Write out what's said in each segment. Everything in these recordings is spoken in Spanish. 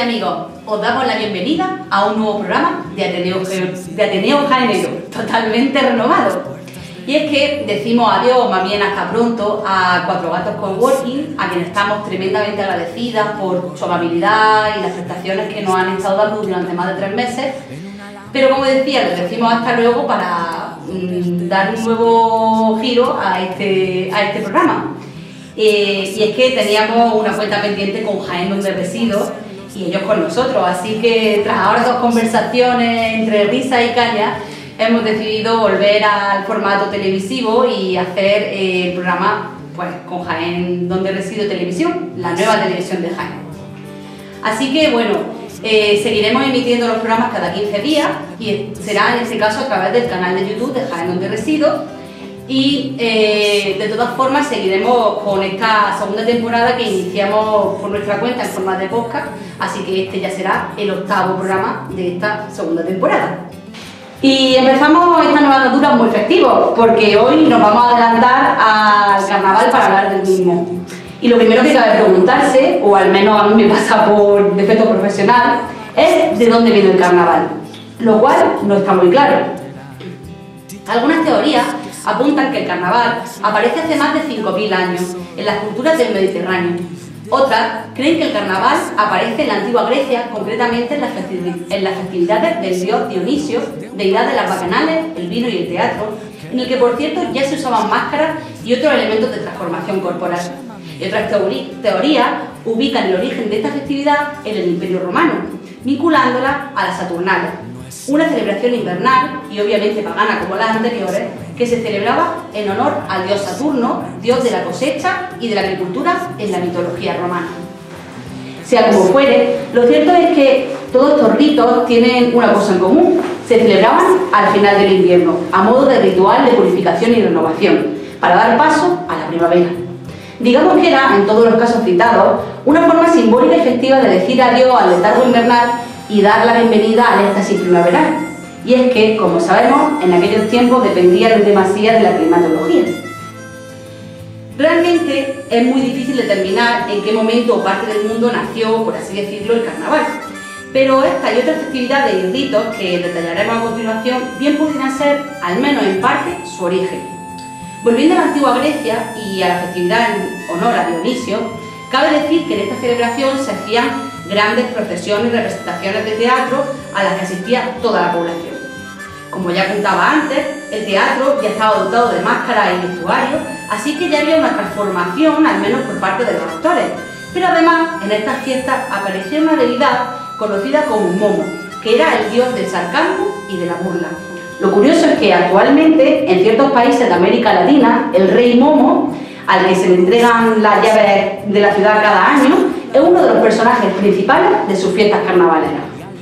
amigos, os damos la bienvenida a un nuevo programa de Ateneo Jaenero, totalmente renovado. Y es que decimos adiós, más bien hasta pronto, a Cuatro Gatos Coworking, a quienes estamos tremendamente agradecidas por su amabilidad y las prestaciones que nos han estado dando durante más de 3 meses. Pero como decía, les decimos hasta luego para dar un nuevo giro a este programa. Y es que teníamos una cuenta pendiente con Jaén Donde Resido y ellos con nosotros, así que tras ahora 2 conversaciones entre risa y caña, hemos decidido volver al formato televisivo y hacer el programa pues, con Jaén Donde Resido Televisión, la nueva televisión de Jaén. Así que bueno, seguiremos emitiendo los programas cada 15 días y será en este caso a través del canal de YouTube de Jaén Donde Resido. Y de todas formas seguiremos con esta segunda temporada que iniciamos por nuestra cuenta en forma de podcast, así que este ya será el 8º programa de esta segunda temporada. Y empezamos esta nueva andadura muy festivo, porque hoy nos vamos a adelantar al carnaval para hablar del mismo. Y lo primero que cabe preguntarse, o al menos a mí me pasa por defecto profesional, es de dónde viene el carnaval, lo cual no está muy claro. Algunas teorías apuntan que el carnaval aparece hace más de 5.000 años en las culturas del Mediterráneo. Otras creen que el carnaval aparece en la antigua Grecia, concretamente en las festividades del dios Dionisio, deidad de las bacanales, el vino y el teatro, en el que por cierto ya se usaban máscaras y otros elementos de transformación corporal. Y otras teorías ubican el origen de esta festividad en el Imperio Romano, vinculándola a las Saturnales, una celebración invernal y obviamente pagana como las anteriores, que se celebraba en honor al dios Saturno, dios de la cosecha y de la agricultura en la mitología romana. Sea como fuere, lo cierto es que todos estos ritos tienen una cosa en común: se celebraban al final del invierno, a modo de ritual de purificación y renovación, para dar paso a la primavera. Digamos que era, en todos los casos citados, una forma simbólica y festiva de decir adiós al letargo invernal y dar la bienvenida al éxtasis primaveral. Y es que, como sabemos, en aquellos tiempos dependía en demasía de la climatología. Realmente es muy difícil determinar en qué momento o parte del mundo nació, por así decirlo, el carnaval. Pero esta y otras festividades y ritos que detallaremos a continuación bien pudieran ser, al menos en parte, su origen. Volviendo a la antigua Grecia y a la festividad en honor a Dionisio, cabe decir que en esta celebración se hacían grandes procesiones y representaciones de teatro a las que asistía toda la población. Como ya contaba antes, el teatro ya estaba dotado de máscaras y vestuarios, así que ya había una transformación, al menos por parte de los actores. Pero además, en estas fiestas aparecía una deidad conocida como Momo, que era el dios del sarcasmo y de la burla. Lo curioso es que actualmente, en ciertos países de América Latina, el rey Momo, al que se le entregan las llaves de la ciudad cada año, es uno de los personajes principales de sus fiestas carnavaleras.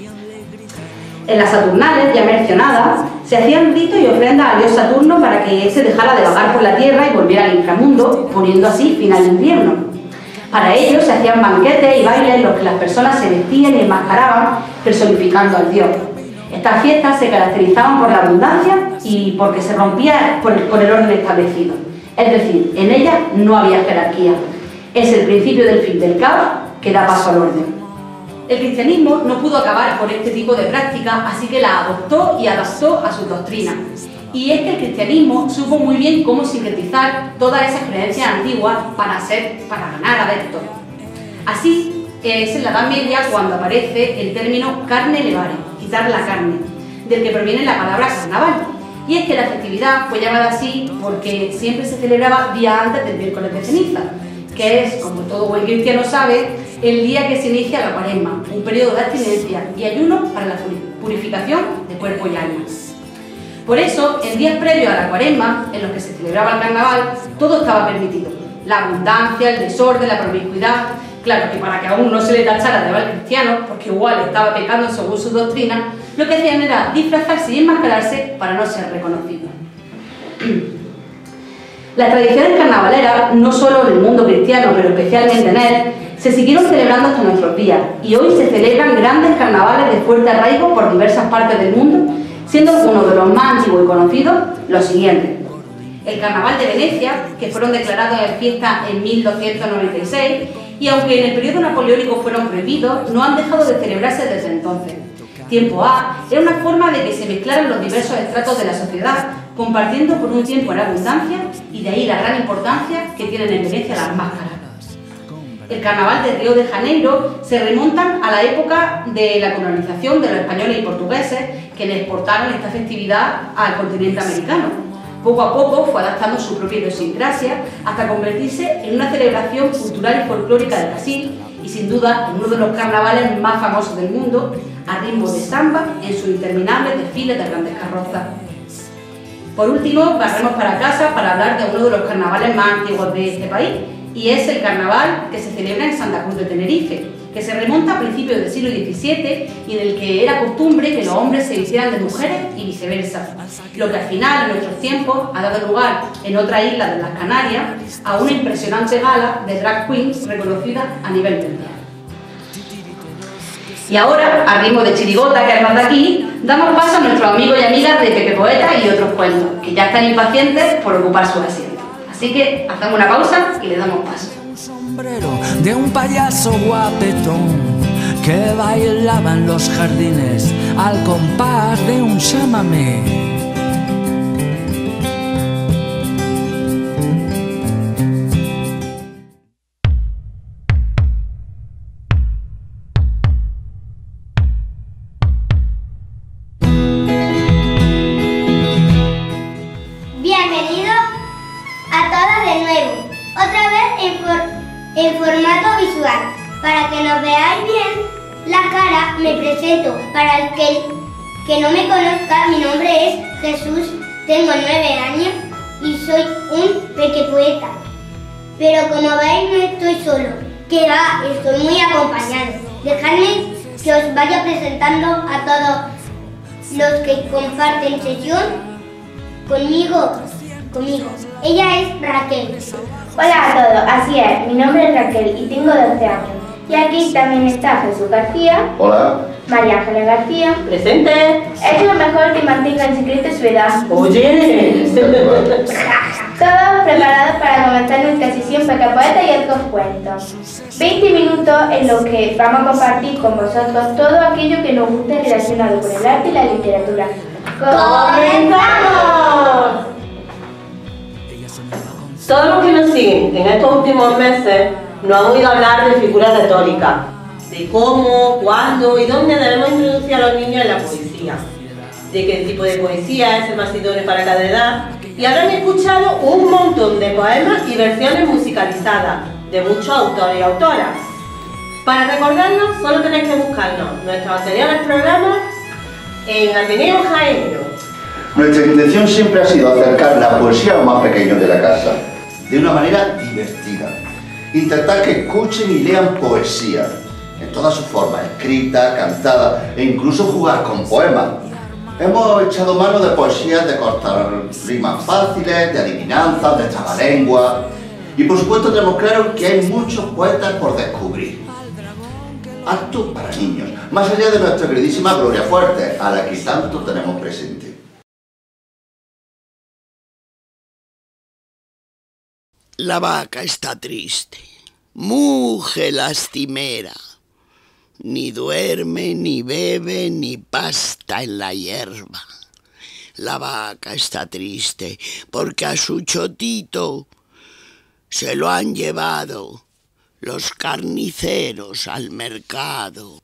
En las Saturnales, ya mencionadas, se hacían ritos y ofrendas al dios Saturno para que éste dejara de vagar por la tierra y volviera al inframundo, poniendo así fin al invierno. Para ello se hacían banquetes y bailes en los que las personas se vestían y enmascaraban, personificando al dios. Estas fiestas se caracterizaban por la abundancia y porque se rompía con el orden establecido. Es decir, en ellas no había jerarquía. Es el principio del fin del caos que da paso al orden. El cristianismo no pudo acabar con este tipo de prácticas, así que la adoptó y adaptó a sus doctrinas. Y es que el cristianismo supo muy bien cómo sintetizar todas esas creencias antiguas para ganar adeptos. Así es en la Edad Media cuando aparece el término carne levare, quitar la carne, del que proviene la palabra carnaval. Y es que la festividad fue llamada así porque siempre se celebraba día antes del miércoles de ceniza, que es, como todo buen cristiano sabe, el día que se inicia la Cuaresma, un periodo de abstinencia y ayuno para la purificación de cuerpo y alma. Por eso, en días previos a la Cuaresma, en los que se celebraba el carnaval, todo estaba permitido: la abundancia, el desorden, la promiscuidad. Claro que para que aún no se le tachara de mal cristiano, porque igual estaba pecando según su doctrina, lo que hacían era disfrazarse y enmascararse para no ser reconocidos. Las tradiciones carnavaleras, no solo en el mundo cristiano, pero especialmente en él, se siguieron celebrando hasta nuestros días y hoy se celebran grandes carnavales de fuerte arraigo por diversas partes del mundo, siendo uno de los más antiguos y conocidos los siguientes: el Carnaval de Venecia, que fueron declarados en fiesta en 1296, y aunque en el periodo napoleónico fueron prohibidos, no han dejado de celebrarse desde entonces. Tiempo A era una forma de que se mezclaran los diversos estratos de la sociedad, compartiendo por un tiempo en abundancia, y de ahí la gran importancia que tienen en Venecia las máscaras. El carnaval de Río de Janeiro se remontan a la época de la colonización de los españoles y portugueses, quienes exportaron esta festividad al continente americano. Poco a poco fue adaptando su propia idiosincrasia hasta convertirse en una celebración cultural y folclórica de Brasil y sin duda en uno de los carnavales más famosos del mundo, a ritmo de samba en sus interminables desfiles de grandes carrozas. Por último, barremos para casa para hablar de uno de los carnavales más antiguos de este país, y es el carnaval que se celebra en Santa Cruz de Tenerife, que se remonta a principios del siglo XVII y en el que era costumbre que los hombres se vistieran de mujeres y viceversa, lo que al final, en nuestros tiempos, ha dado lugar en otra isla de las Canarias a una impresionante gala de drag queens reconocida a nivel mundial. Y ahora, a ritmo de chirigota que además de aquí, damos paso a nuestros amigos y amigas de Pepe Poeta y otros cuentos, que ya están impacientes por ocupar su asiento. Así que hacemos una pausa y le damos paso. Un sombrero de un payaso guapetón que bailaba en los jardines al compás de un chamamé. En formato visual. Para que nos veáis bien la cara, me presento. Para el que no me conozca, mi nombre es Jesús, tengo 9 años y soy un pequepoeta. Pero como veis, no estoy solo, que va, estoy muy acompañado. Dejadme que os vaya presentando a todos los que comparten sesión conmigo. Ella es Raquel. Hola a todos, así es, mi nombre es Raquel y tengo 12 años. Y aquí también está Jesús García. Hola. María Ángeles García. Presente. Es lo mejor que mantenga en secreto su edad. Oye. Todos preparados para comenzar nuestra sesión Pequepoeta y otros cuentos. 20 minutos en los que vamos a compartir con vosotros todo aquello que nos guste relacionado con el arte y la literatura. ¡Comenzamos! Todos los que nos siguen en estos últimos meses nos han oído hablar de figuras retóricas, de cómo, cuándo y dónde debemos introducir a los niños en la poesía, de qué tipo de poesía es el más idóneo para cada edad, y habrán escuchado un montón de poemas y versiones musicalizadas de muchos autores y autoras. Para recordarnos, solo tenéis que buscarnos nuestros anteriores programas en Ateneo Jaenero. Nuestra intención siempre ha sido acercar la poesía a los más pequeños de la casa, de una manera divertida. Intentar que escuchen y lean poesía, en todas sus formas, escrita, cantada e incluso jugar con poemas. Hemos echado mano de poesías de cortar rimas fáciles, de adivinanzas, de trabalenguas. Y por supuesto tenemos claro que hay muchos poetas por descubrir. Apto para niños, más allá de nuestra queridísima Gloria Fuerte, a la que tanto tenemos presente. La vaca está triste, muge lastimera, ni duerme, ni bebe, ni pasta en la hierba. La vaca está triste porque a su chotito se lo han llevado los carniceros al mercado.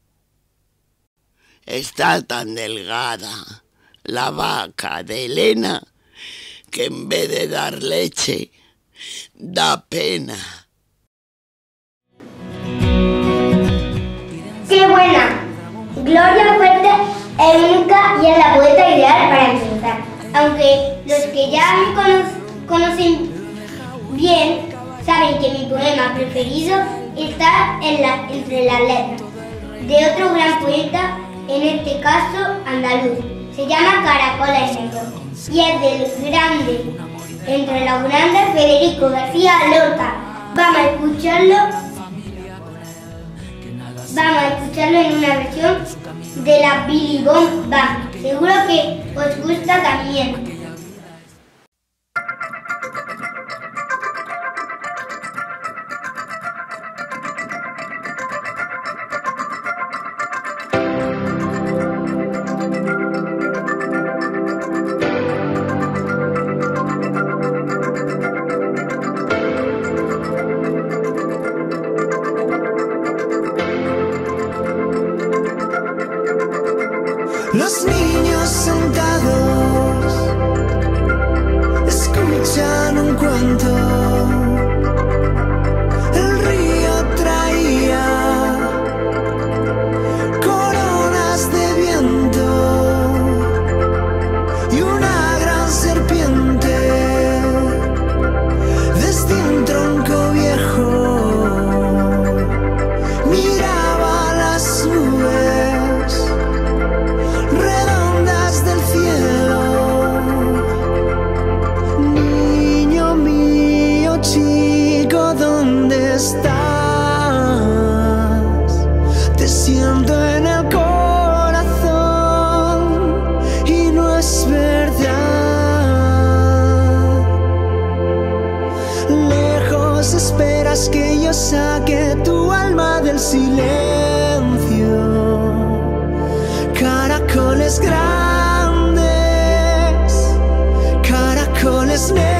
Está tan delgada la vaca de Elena que en vez de dar leche da pena. ¡Qué buena! Gloria Fuerte es única y es la poeta ideal para empezar. Aunque los que ya me conocen bien saben que mi poema preferido está entre las letras de otro gran poeta, en este caso andaluz. Se llama Caracoles Negros y es del grande, entre los grandes, Federico García Lorca. Vamos a escucharlo en una versión de la Billy Bomb Band. Seguro que os gusta también. quieres que yo saque tu alma del silencio. Caracoles grandes, caracoles negros.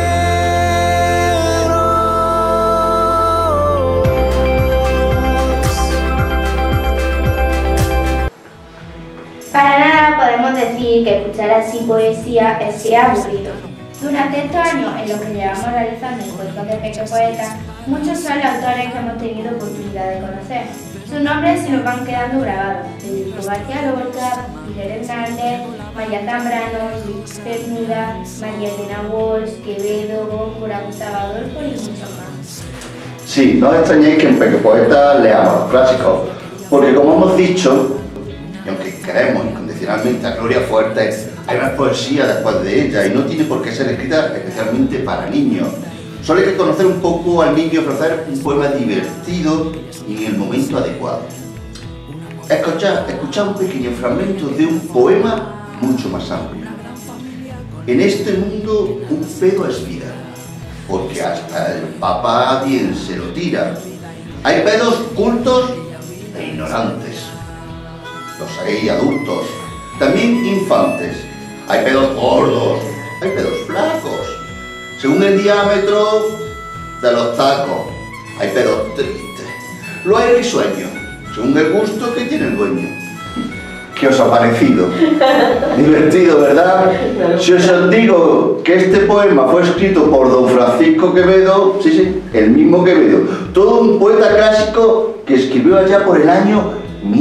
Para nada podemos decir que escuchar así poesía sea aburrido. Durante estos años en los que llevamos realizando encuentros de Peque Poeta, muchos son los autores que hemos tenido oportunidad de conocer. Sus nombres se nos van quedando grabados: Federico García Lorca, Miguel Hernández, María Zambrano, Luis Cernuda, María Elena Walsh, Quevedo, Góngora, Gustavo Adolfo y muchos más. Sí, no os extrañéis que en Peque Poeta leamos los clásicos, porque como hemos dicho, y aunque queremos incondicionalmente a Gloria Fuertes, hay más poesía después de ella y no tiene por qué ser escrita especialmente para niños. Solo hay que conocer un poco al niño y ofrecer un poema divertido y en el momento adecuado. Escuchad un pequeño fragmento de un poema mucho más amplio. En este mundo un pedo es vida, porque hasta el Papa bien se lo tira. Hay pedos cultos e ignorantes. Los hay adultos, también infantes. Hay pedos gordos, hay pedos flacos. Según el diámetro de los tacos, hay pedos tristes. Lo hay risueños, según el gusto que tiene el dueño. ¿Qué os ha parecido? Divertido, ¿verdad? Si os digo que este poema fue escrito por don Francisco Quevedo, sí, el mismo Quevedo, todo un poeta clásico que escribió allá por el año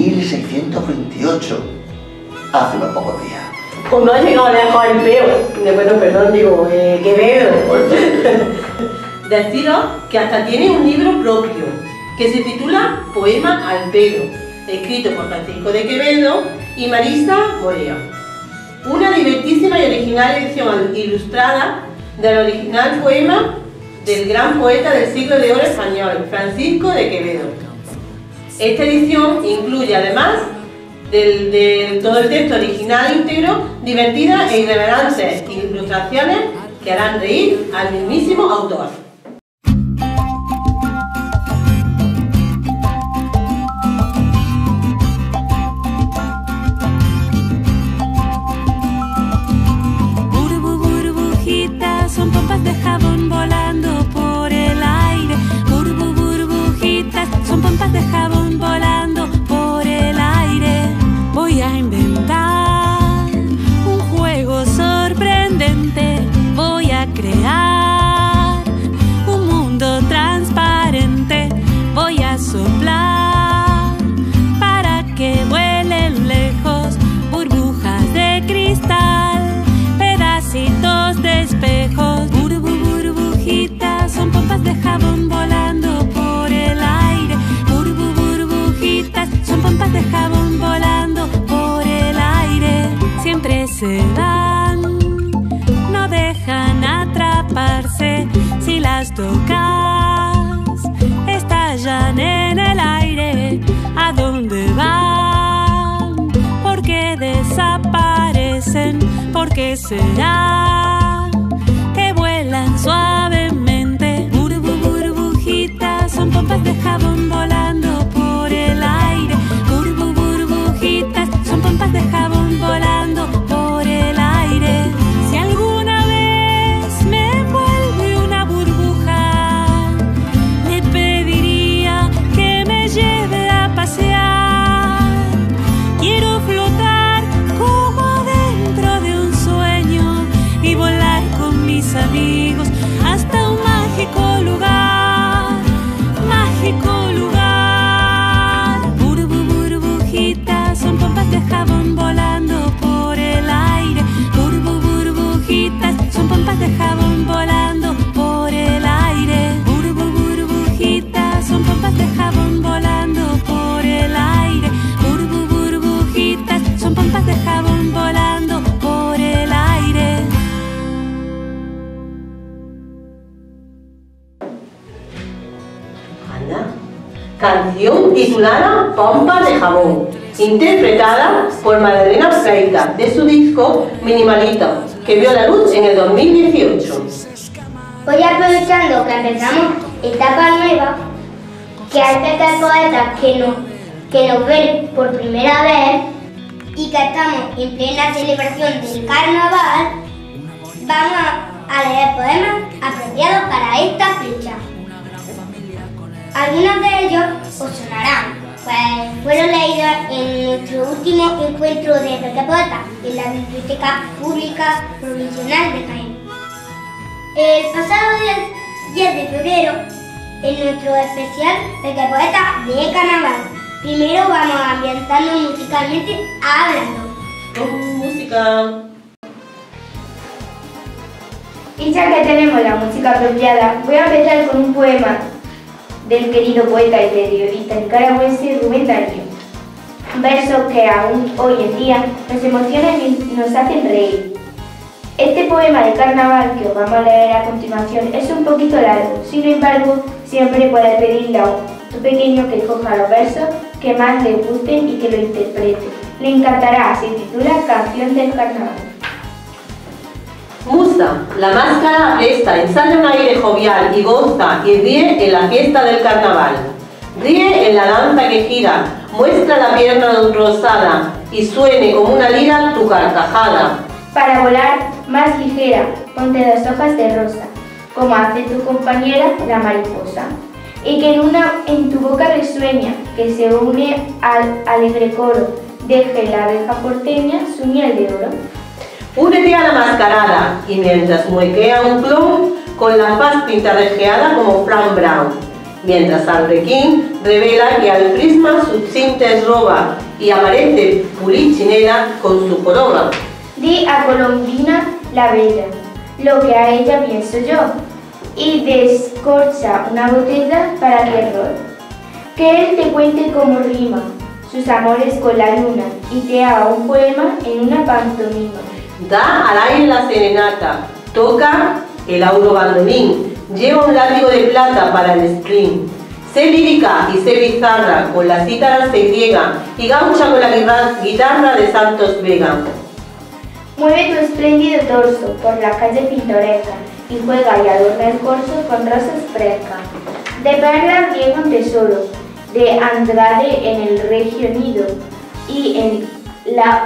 1628, hace unos pocos días. Pues no ha llegado lejos el peo, Quevedo. Deciros que hasta tiene un libro propio, que se titula Poema al pelo, escrito por Francisco de Quevedo y Marisa Morea. Una divertísima y original edición ilustrada del original poema del gran poeta del siglo de oro español, Francisco de Quevedo. Esta edición incluye, además de todo el texto original íntegro, divertidas e irreverentes ilustraciones que harán reír al mismísimo autor. Burbujitas son pompas de jabón volando por el aire. Burbujitas son pompas de jabón volando por el aire. Voy a inventar un juego sorprendente. Voy a crear un mundo transparente. Voy a soplar para que vuelen lejos burbujas de cristal, pedacitos de espejos. Burbujitas son pompas de jabón volando por el aire. Burbujitas son pompas de jabón volando por el aire. Siempre se van, no dejan atraparse. Si las tocas, estallan en el aire. ¿A dónde van? ¿Por qué desaparecen? ¿Por qué será que vuelan suavemente? Burbujitas son pompas de jabón volando por el aire. Burbujitas son pompas de jabón volando por el aire. Si alguna vez me vuelve una burbuja, le pediría que me lleve a pasear. Quiero flotar como dentro de un sueño y volar con mis amigos hasta un mágico lugar, mágico lugar. Burbujitas son pompas de jabón volando por el aire. Burbujitas son pompas de jabón volando por el aire. Burbujitas son pompas de jabón volando por el aire. Burbujitas son pompas de jabón volando por el aire. Canción titulada Pompas de jabón, interpretada por Magdalena Freitas de su disco Minimalita, que vio la luz en el 2018. Hoy, aprovechando que empezamos etapa nueva, que hay pocas poetas que nos ven por primera vez y que estamos en plena celebración del carnaval, vamos a leer poemas apropiados para esta fecha. Algunos de ellos os sonarán, pues fueron leídos en nuestro último encuentro de Pequepoetas en la Biblioteca Pública Provincial de Jaén. El pasado 10 de febrero, en nuestro especial Pequepoetas de Carnaval, primero vamos a ambientarnos musicalmente hablando. Música. Y ya que tenemos la música apropiada, voy a empezar con un poema del querido poeta y periodista nicaragüense Rubén Darío. Versos que aún hoy en día nos emocionan y nos hacen reír. Este poema de carnaval que os vamos a leer a continuación es un poquito largo, sin embargo, siempre puedes pedirle a tu pequeño que coja los versos que más le gusten y que lo interprete. Le encantará, se titula Canción del Carnaval. Musa, la máscara apesta, ensaya un aire jovial y goza y ríe en la fiesta del carnaval. Ríe en la danza que gira, muestra la pierna rosada y suene como una lira tu carcajada. Para volar más ligera, ponte 2 hojas de rosa, como hace tu compañera la mariposa, y que en tu boca resueña, que se une al alegre coro, deje la abeja porteña su miel de oro. Únete a la mascarada y mientras muequea un clown con la faz pintarrajeada como Fran Brown, mientras Arlequín revela que al prisma sus tintes roba y aparece Pulichinela con su joroba. Di a Colombina la bella, lo que a ella pienso yo, y descorcha una botella para el error. Que él te cuente cómo rima sus amores con la luna y te haga un poema en una pantomima. Da al aire la serenata, toca el aurobandoneón, lleva un látigo de plata para el sprint. Sé lírica y sé bizarra, con la cítara se griega y gaucha con la guitarra de Santos Vega. Mueve tu espléndido torso por la calle pintoresca y juega y adorna el corso con rosas frescas. De perlas riega un tesoro, de Andrade en el regio nido y en la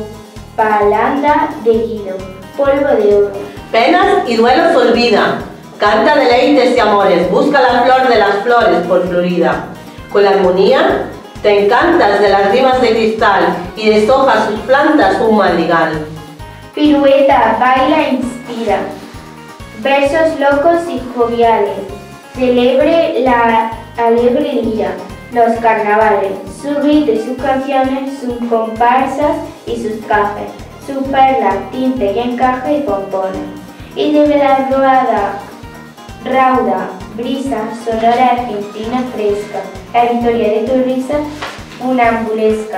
opalanda de Guido, polvo de oro. Penas y duelos olvida, canta deleites y amores, busca la flor de las flores por Florida. Con la armonía te encantas de las rimas de cristal y deshojas sus plantas un madrigal. Pirueta, baila, inspira, versos locos y joviales, celebre la alegre lira, los carnavales, su grito y sus canciones, sus comparsas y sus cajes, su perla, tinte y encaje y pompona. Y de la rauda, brisa, sonora argentina fresca, la victoria de tu risa, una ambulesca.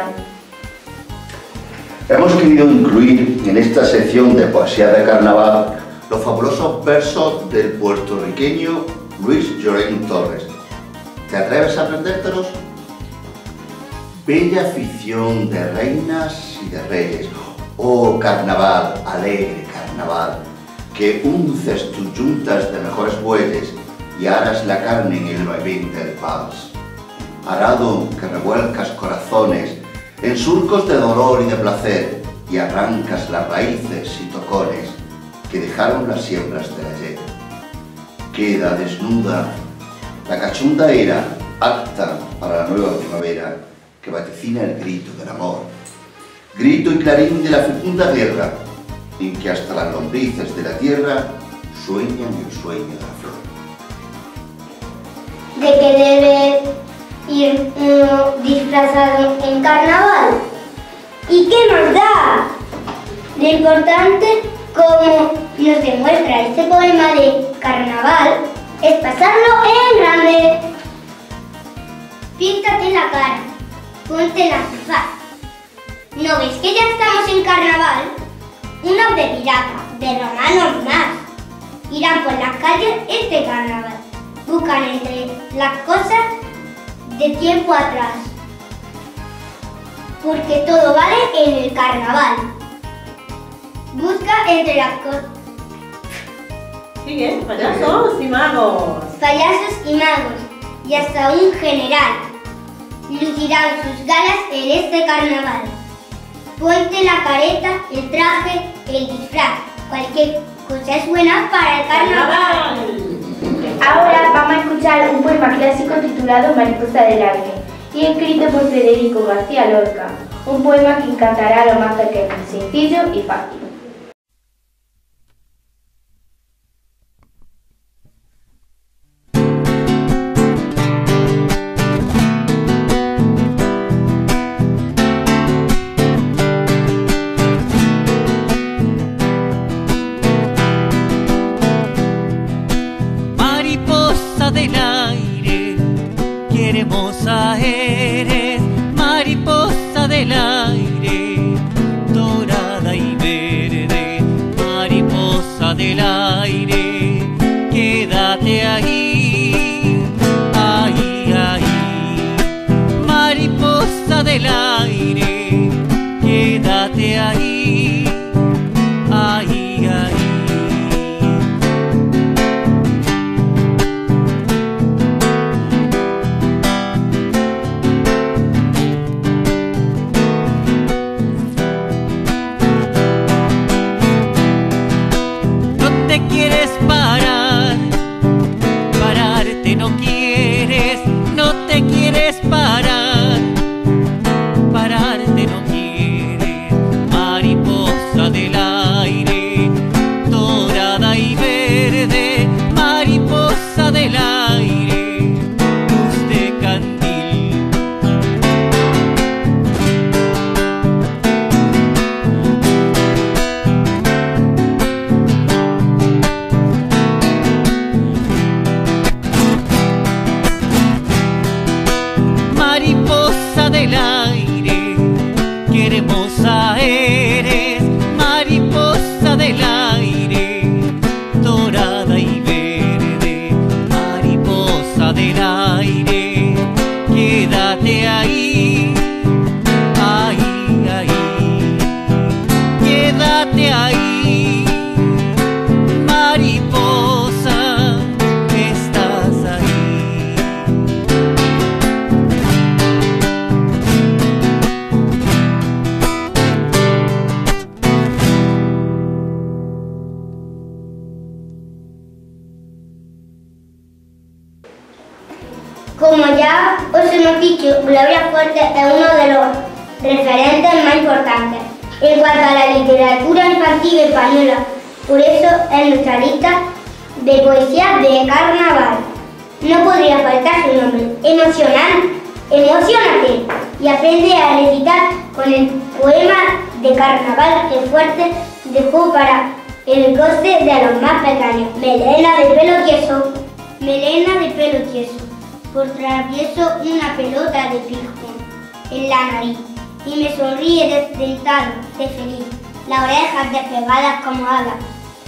Hemos querido incluir en esta sección de poesía de carnaval los fabulosos versos del puertorriqueño Luis Llorén Torres. ¿Te atreves a aprendértelos? Bella afición de reinas y de reyes, oh carnaval, alegre carnaval, que unces tus yuntas de mejores bueyes y aras la carne en el vaivén del vals. Arado que revuelcas corazones en surcos de dolor y de placer y arrancas las raíces y tocones que dejaron las siembras del ayer. Queda desnuda la cachunda era, apta para la nueva primavera que vaticina el grito del amor. Grito y clarín de la fecunda guerra en que hasta las lombrices de la tierra sueñan el sueño de la flor. ¿De qué debe ir uno disfrazado en carnaval? ¿Y qué nos da? Lo importante, como nos demuestra este poema de carnaval, es pasarlo en grande. Píntate la cara, ponte la antifaz. ¿No ves que ya estamos en carnaval? Unos de pirata, de romanos más, irán por las calles este carnaval. Buscan entre las cosas de tiempo atrás, porque todo vale en el carnaval. Busca entre las cosas. Sigue, payasos y magos. Payasos y magos, y hasta un general lucirán sus galas en este carnaval. Ponte la careta, el traje, el disfraz, cualquier cosa es buena para el carnaval. Ahora vamos a escuchar un poema clásico titulado Mariposa del aire y escrito por Federico García Lorca, un poema que encantará a los más pequeños, sencillo y fácil. Del aire, qué hermosa eres, mariposa del aire, dorada y verde, mariposa del aire, quédate ahí, ahí, ahí, mariposa del aire, quédate ahí, ahí, ahí. Quieres parar, pararte no quieres, no te quieres parar, pararte no quieres, mariposa del aire, dorada y verde, mariposa del aire, luz de candil. Mariposa del aire, qué hermosa eres, mariposa del aire, dorada y verde, mariposa del aire, quédate ahí, ahí, ahí, quédate ahí, mariposa, estás ahí. Como ya os hemos dicho, Gloria Fuertes es uno de los referentes más importantes en cuanto a la literatura infantil española. Por eso en nuestra lista de poesía de carnaval no podría faltar su nombre. Emocionate y aprende a recitar con el poema de carnaval que Fuertes dejó para el goce de los más pequeños. Melena de pelo tieso, melena de pelo tieso. Por travieso una pelota de pijón en la nariz y me sonríe desdentado de feliz, las orejas despegadas como alas,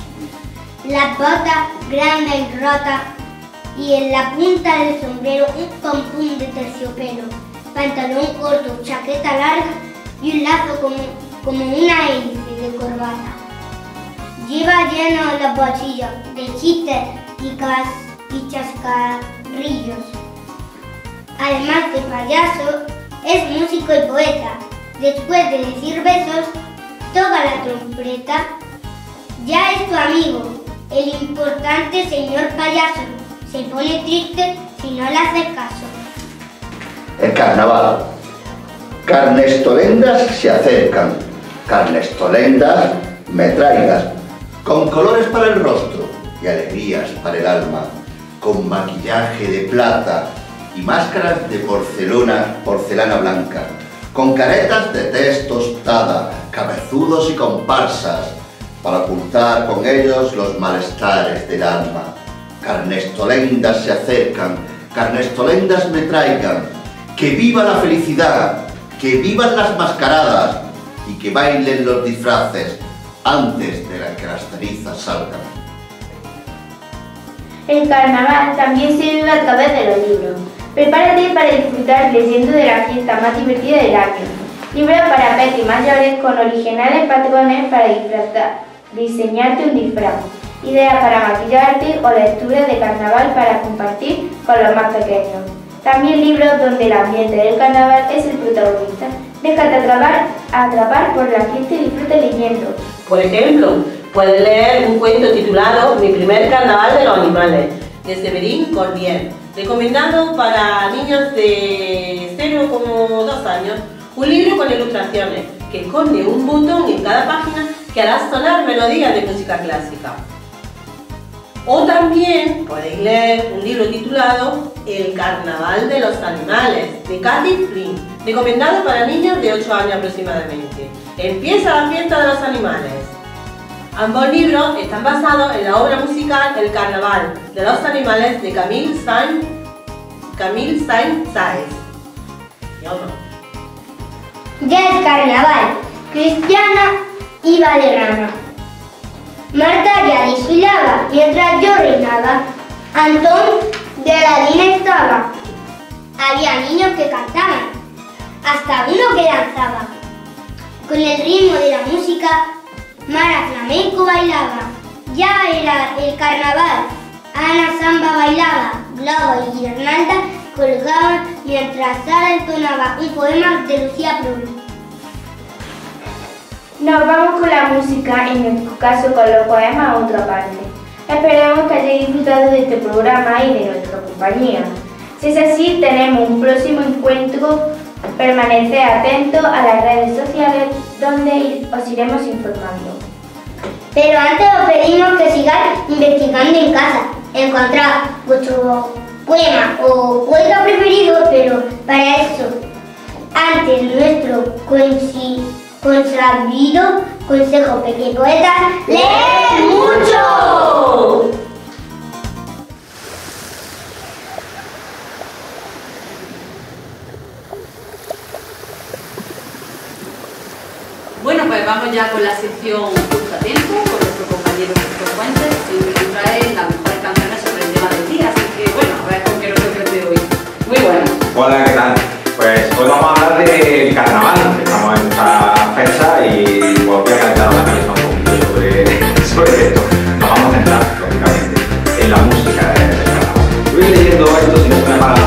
las botas grandes y rotas y en la punta del sombrero un pompón de terciopelo, pantalón corto, chaqueta larga y un lazo como una hélice de corbata. Lleva llenos los bolsillos de chistes y chascarrillos. Además de payaso, es músico y poeta. Después de decir besos, toca la trompeta. Ya es tu amigo, el importante señor payaso. Se pone triste si no le haces caso. El carnaval. Carnestolendas se acercan. Carnestolendas me traigas. Con colores para el rostro y alegrías para el alma. Con maquillaje de plata y máscaras de porcelana blanca, con caretas de tez tostada, cabezudos y comparsas, para ocultar con ellos los malestares del alma. Carnestolendas se acercan, carnestolendas me traigan, que viva la felicidad, que vivan las mascaradas y que bailen los disfraces antes de que las cenizas salgan. El carnaval también se vive a través de los libros. Prepárate para disfrutar leyendo de la fiesta más divertida del año. Libros para peques mayores con originales patrones para disfrazar, diseñarte un disfraz. ideas para maquillarte o lecturas de carnaval para compartir con los más pequeños. También libros donde el ambiente del carnaval es el protagonista. Déjate atrapar por la fiesta y disfruta leyendo. Por ejemplo, puedes leer un cuento titulado Mi primer carnaval de los animales, de Severín Corbier, recomendado para niños de 0,2 años. Un libro con ilustraciones que esconde un botón en cada página que hará sonar melodías de música clásica. O también podéis leer un libro titulado El carnaval de los animales, de Cathy Flynn, recomendado para niños de 8 años aproximadamente. Empieza la fiesta de los animales. Ambos libros están basados en la obra musical El carnaval de los animales de Camille Saint-Saëns. Ya es carnaval, Cristiana iba de rana. Marta ya desfilaba, mientras yo reinaba. Antón de Aladina estaba. Había niños que cantaban, hasta uno que danzaba. Con el ritmo de la música, Mara flamenco bailaba. Ya era el carnaval, Ana samba bailaba, Globo y guirnalda colgaban mientras Sara entonaba un poema de Lucía Prul. Nos vamos con la música, en nuestro caso con los poemas a otra parte. Esperemos que hayáis disfrutado de este programa y de nuestra compañía. Si es así, tenemos un próximo encuentro. Permaneced atentos a las redes sociales donde os iremos informando. Pero antes os pedimos que sigáis investigando en casa. Encontrad vuestro poema o poeta preferido, pero para eso, antes nuestro consabido consejo Peque Poeta, ¡lee mucho! Bueno, pues vamos ya con la sección Justo a Tiempo, con nuestro compañero Víctor Fuentes, que nos trae las mejores canciones sobre el tema del día. Así que bueno, a ver con qué nos sorprende hoy. Muy bueno. Hola, ¿qué tal? Pues hoy vamos a hablar del carnaval. Estamos en esta fecha y pues, voy a calentar la cabeza un poquito sobre esto. Nos vamos a centrar, lógicamente, en la música del carnaval. Voy leyendo esto, si no se me para,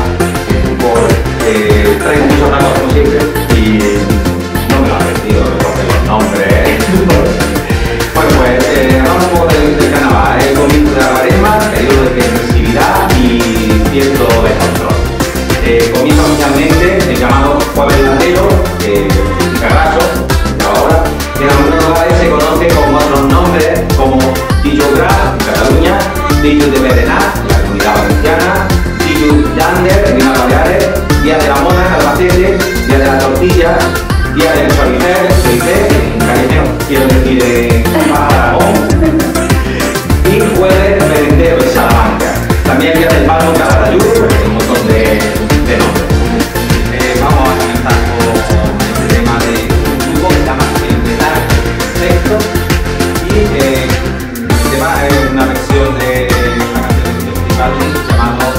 traigo muchos datos como siempre y no me lo han aprendido, porque los nombres. Bueno, pues hablamos un poco del carnaval. El comienzo de la cuaresma, periodo de permisividad y cierto descontrol. Comienza oficialmente el llamado Jueves Latero, Carracho, de ahora, que en algunos lugares se conoce con otros nombres como Dijous Gras, en Cataluña, Dijous de Berenat, en la Comunidad Valenciana, Dijous Llander, en Islas Baleares, Día de la Mona, en Albacete, Día de la Tortilla, Día del Choricer, en cariño, quiero decir en Aragón, y Jueves Merendero en Salamanca. También Día del Palmo en Calatayud, un montón de nombres. Vamos a comenzar con este tema de un grupo que se llama Sexto, y el tema es una versión de una canción de festival llamado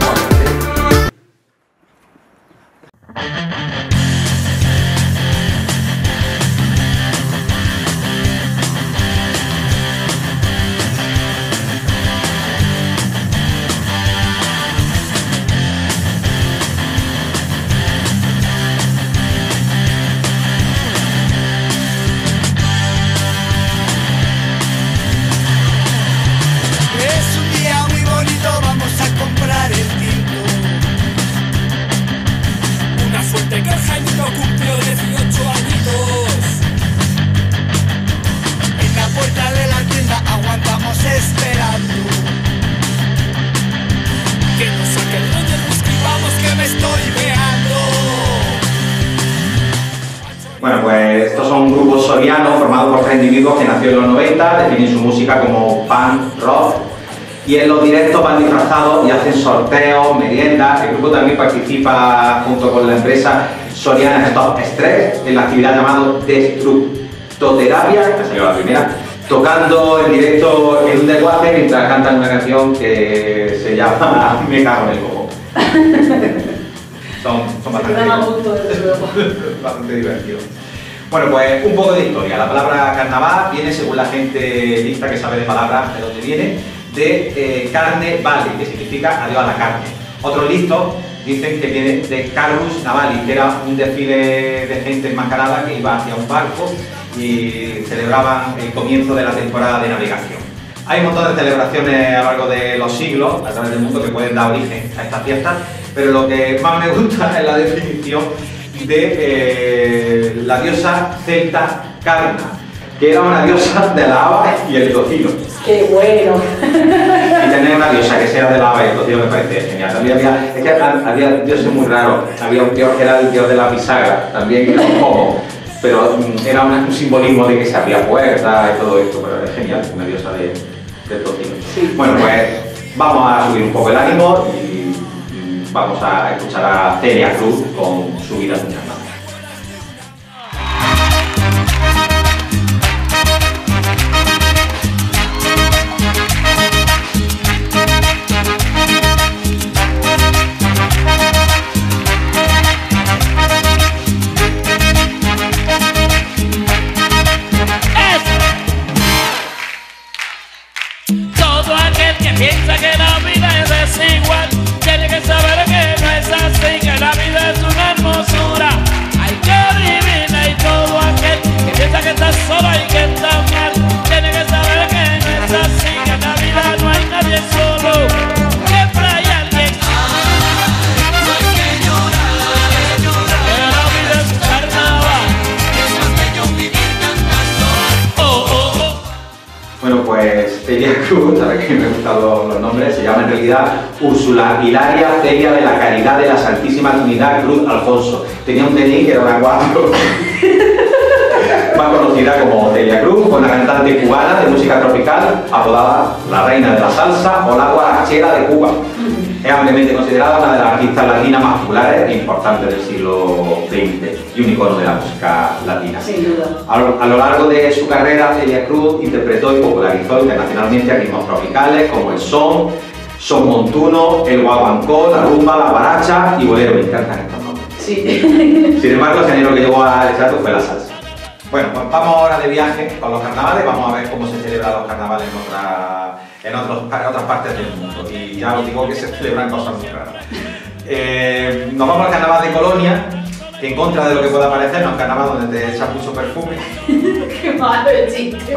Bueno, pues estos son un grupo soriano formado por 3 individuos que nació en los 90, definen su música como punk, rock, y en los directos van disfrazados y hacen sorteos, meriendas. El grupo también participa junto con la empresa Soriana Stop Stress en la actividad llamada Destructoterapia, que salió la primera, tocando en directo en un desguace mientras cantan una canción que se llama Me cago en el coco. Son bastante divertidos. Bueno, pues un poco de historia. La palabra carnaval viene, según la gente lista que sabe de palabras de dónde viene, de carne vale, que significa adiós a la carne. Otros listos dicen que viene de carus navalis, que era un desfile de gente enmascarada que iba hacia un barco y celebraban el comienzo de la temporada de navegación. Hay un montón de celebraciones a lo largo de los siglos a través del mundo que pueden dar origen a estas fiestas, pero lo que más me gusta es la definición de la diosa celta Carna, que era una diosa de la haba y el tocino. ¡Qué bueno! Y tener una diosa que sea de la haba y el tocino me parece genial. También había dioses muy raros. Había un dios que era el dios de la bisagra, también era un poco, pero era un simbolismo de que se abría puertas y todo esto, pero es genial, una diosa del tocino. Sí. Bueno, pues vamos a subir un poco el ánimo y vamos a escuchar a Celia Cruz con Su vida es un carnaval. Todo aquel que piensa que la vida es desigual tiene que saber que no es así, que la vida es una hermosura, hay que vivirla. Y todo aquel que piensa que está solo y que está mal tiene que saber que no es así, que en la vida no hay nadie solo, siempre hay alguien. No hay que llorar, que la vida es un carnaval, es más bello vivir cantando. Oh, oh, oh. Bueno, pues Celia Cruz, sabes que me gustan los nombres, se llama en realidad Úrsula Hilaria Celia de la Caridad de la Santísima Trinidad Cruz Alfonso. Tenía un DNI que era una 4. Más conocida como Celia Cruz, fue una cantante cubana de música tropical, apodada la reina de la salsa o la guarachera de Cuba. Es ampliamente considerada una de las artistas latinas más populares e importantes del siglo XX y un icono de la música latina. Sin duda. A lo largo de su carrera, Celia Cruz interpretó y popularizó internacionalmente ritmos tropicales como el son montuno, el guaguancó, la rumba, la guaracha y bolero. Me encantan estos nombres. Sí. Sin embargo, el género que llegó al estrato fue la salsa. Bueno, pues vamos ahora de viaje con los carnavales, vamos a ver cómo se celebran los carnavales en otras partes del mundo. Y ya os digo que se celebran cosas muy raras. Nos vamos al carnaval de Colonia, que en contra de lo que pueda parecer, no es un carnaval donde te echas mucho perfume. ¡Qué malo el chiste!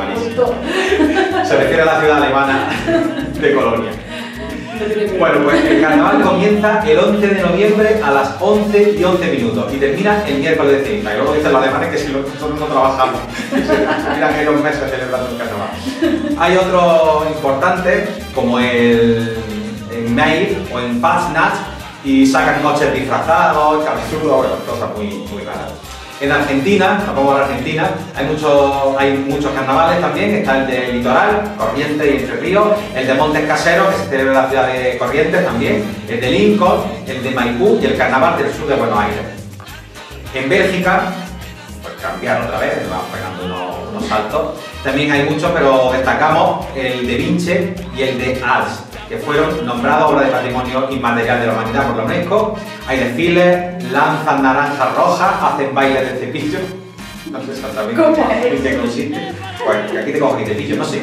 Se refiere a la ciudad alemana de Colonia. Bueno, pues el carnaval comienza el 11 de noviembre a las 11:11 y termina el miércoles de ceniza. Y luego dicen los alemanes que si nosotros no trabajamos, se miran ahí los meses celebrando el carnaval. Hay otros importantes, como en Maid o en Fastnacht, y sacan coches disfrazados, cabezudos, bueno, cosas muy raras. En Argentina, nos vamos a Argentina, hay muchos carnavales también. Está el de Litoral, Corrientes y Entre Ríos, el de Montes Caseros, que se celebra en la ciudad de Corrientes también, el de Lincoln, el de Maipú y el carnaval del sur de Buenos Aires. En Bélgica, pues cambiar otra vez, vamos pegando unos saltos. También hay muchos, pero destacamos el de Vinche y el de Ars, que fueron nombrados obra de patrimonio inmaterial de la humanidad por la UNESCO. Hay desfiles, lanzan naranjas rojas, hacen bailes de cepillo. No sé exactamente en qué consiste. Pues aquí te cojo mi cepillo, no sé.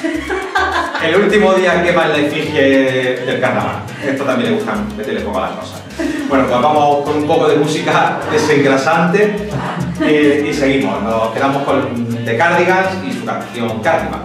El último día queman la efigie del carnaval. Esto también le gustan meterle poco a las cosas. Bueno, pues vamos con un poco de música desengrasante y seguimos. Nos quedamos con The Cardigans y su canción Carnival.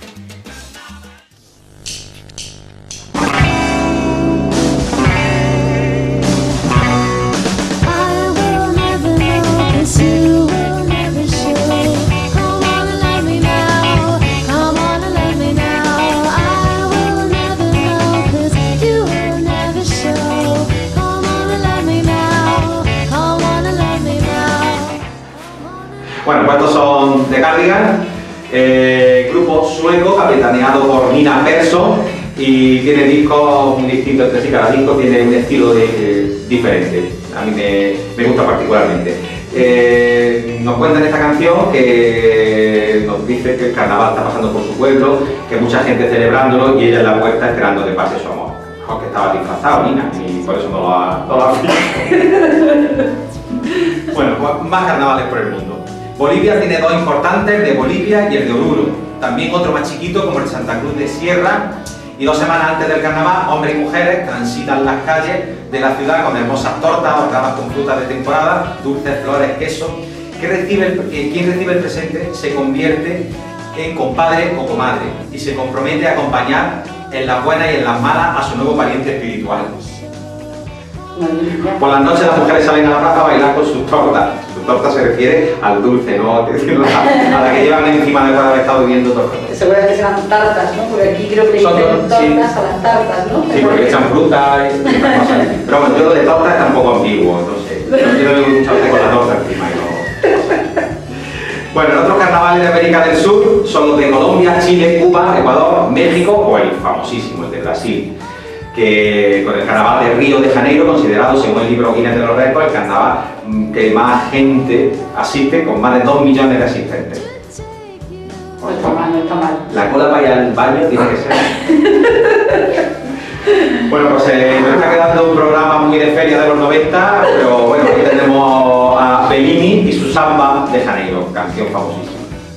Bueno, pues estos son The Cardigans, grupo sueco capitaneado por Nina Persson, y tiene discos muy distintos entre sí. Cada disco tiene un estilo diferente, a mí me gusta particularmente. Nos cuentan esta canción que nos dice que el carnaval está pasando por su pueblo, que mucha gente celebrándolo y ella en la puerta esperando que pase su amor. Aunque estaba disfrazado, Nina, y por eso no lo ha visto. Bueno, pues más carnavales por el mundo. Bolivia tiene dos importantes, el de Bolivia y el de Oruro. También otro más chiquito como el Santa Cruz de Sierra. Y 2 semanas antes del carnaval, hombres y mujeres transitan las calles de la ciudad con hermosas tortas, horneadas con frutas de temporada, dulces, flores, queso. Quien recibe el presente se convierte en compadre o comadre y se compromete a acompañar en las buenas y en las malas a su nuevo pariente espiritual. Por las noches las mujeres salen a la plaza a bailar con sus tortas. Su torta se refiere al dulce, no a la que llevan encima de haber estado viviendo todo el rato. Seguramente serán tartas, ¿no? Porque aquí creo que le dicen tortas sí. a las tartas, ¿no? Sí, porque le echan fruta y estas cosas. Pero bueno, yo lo de torta está un poco ambiguo, no sé. Yo no veo muchas veces con la torta encima y no. Bueno, los otros carnavales de América del Sur son los de Colombia, Chile, Cuba, Ecuador, México o el famosísimo, el de Brasil, que con el carnaval de Río de Janeiro, considerado según el libro Guinness de los Récords el carnaval que más gente asiste, con más de 2 millones de asistentes. No está mal, no está mal. La cola para ir al baño tiene que ser. Bueno, pues nos está quedando un programa muy de feria de los 90, pero bueno, aquí tenemos a Bellini y su samba de Janeiro, canción famosísima.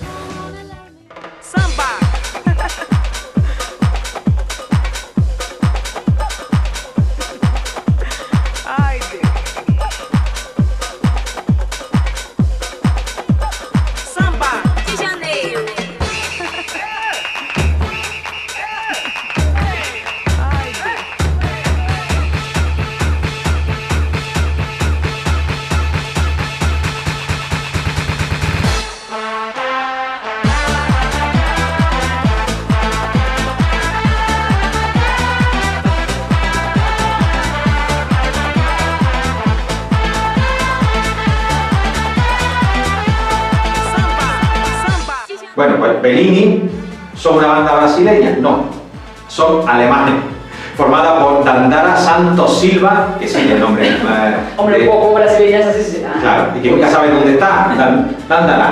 Bueno, pues Bellini son una banda brasileña, no, son alemanes, formada por Dandara Santos Silva, que sí, el nombre. Hombre, poco brasileñas así será. Claro, y que nunca sabe dónde está, Dandara.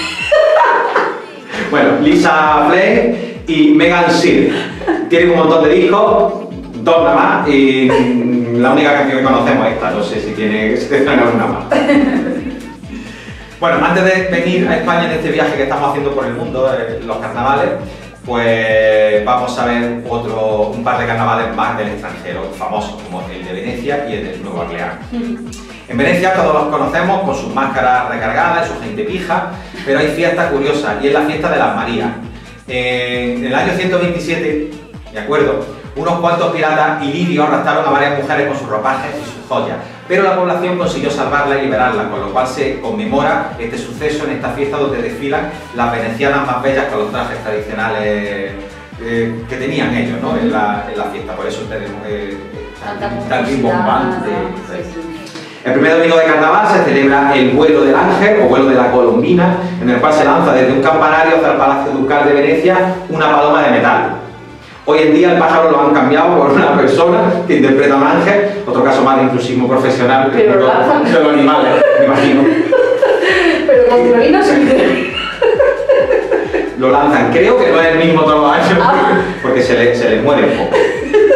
Bueno, Lisa Flame y Megan Sir. Tienen un montón de discos, 2 nada más, y la única canción que conocemos es esta, no sé si te suena una más. Bueno, antes de venir a España en este viaje que estamos haciendo por el mundo, los carnavales, pues vamos a ver un par de carnavales más del extranjero, famosos, como el de Venecia y el de Nueva Orleans. En Venecia todos los conocemos con sus máscaras recargadas y su gente pija, pero hay fiestas curiosas y es la fiesta de las Marías. En el año 127, de acuerdo, unos cuantos piratas ilirios raptaron a varias mujeres con sus ropajes y sus joyas, pero la población consiguió salvarla y liberarla, con lo cual se conmemora este suceso en esta fiesta donde desfilan las venecianas más bellas con los trajes tradicionales que tenían ellos, ¿no? en la fiesta. Por eso tenemos tan rimbombante. El primer domingo de carnaval se celebra el vuelo del ángel o vuelo de la colombina, en el cual se lanza desde un campanario hacia el Palacio Ducal de Venecia una paloma de metal. Hoy en día el pájaro lo han cambiado por una persona que interpreta a un ángel, otro caso más de inclusismo profesional de los animales, me imagino. Pero con clorina se lo lanzan, creo que no es el mismo todos los años, porque se les muere un poco.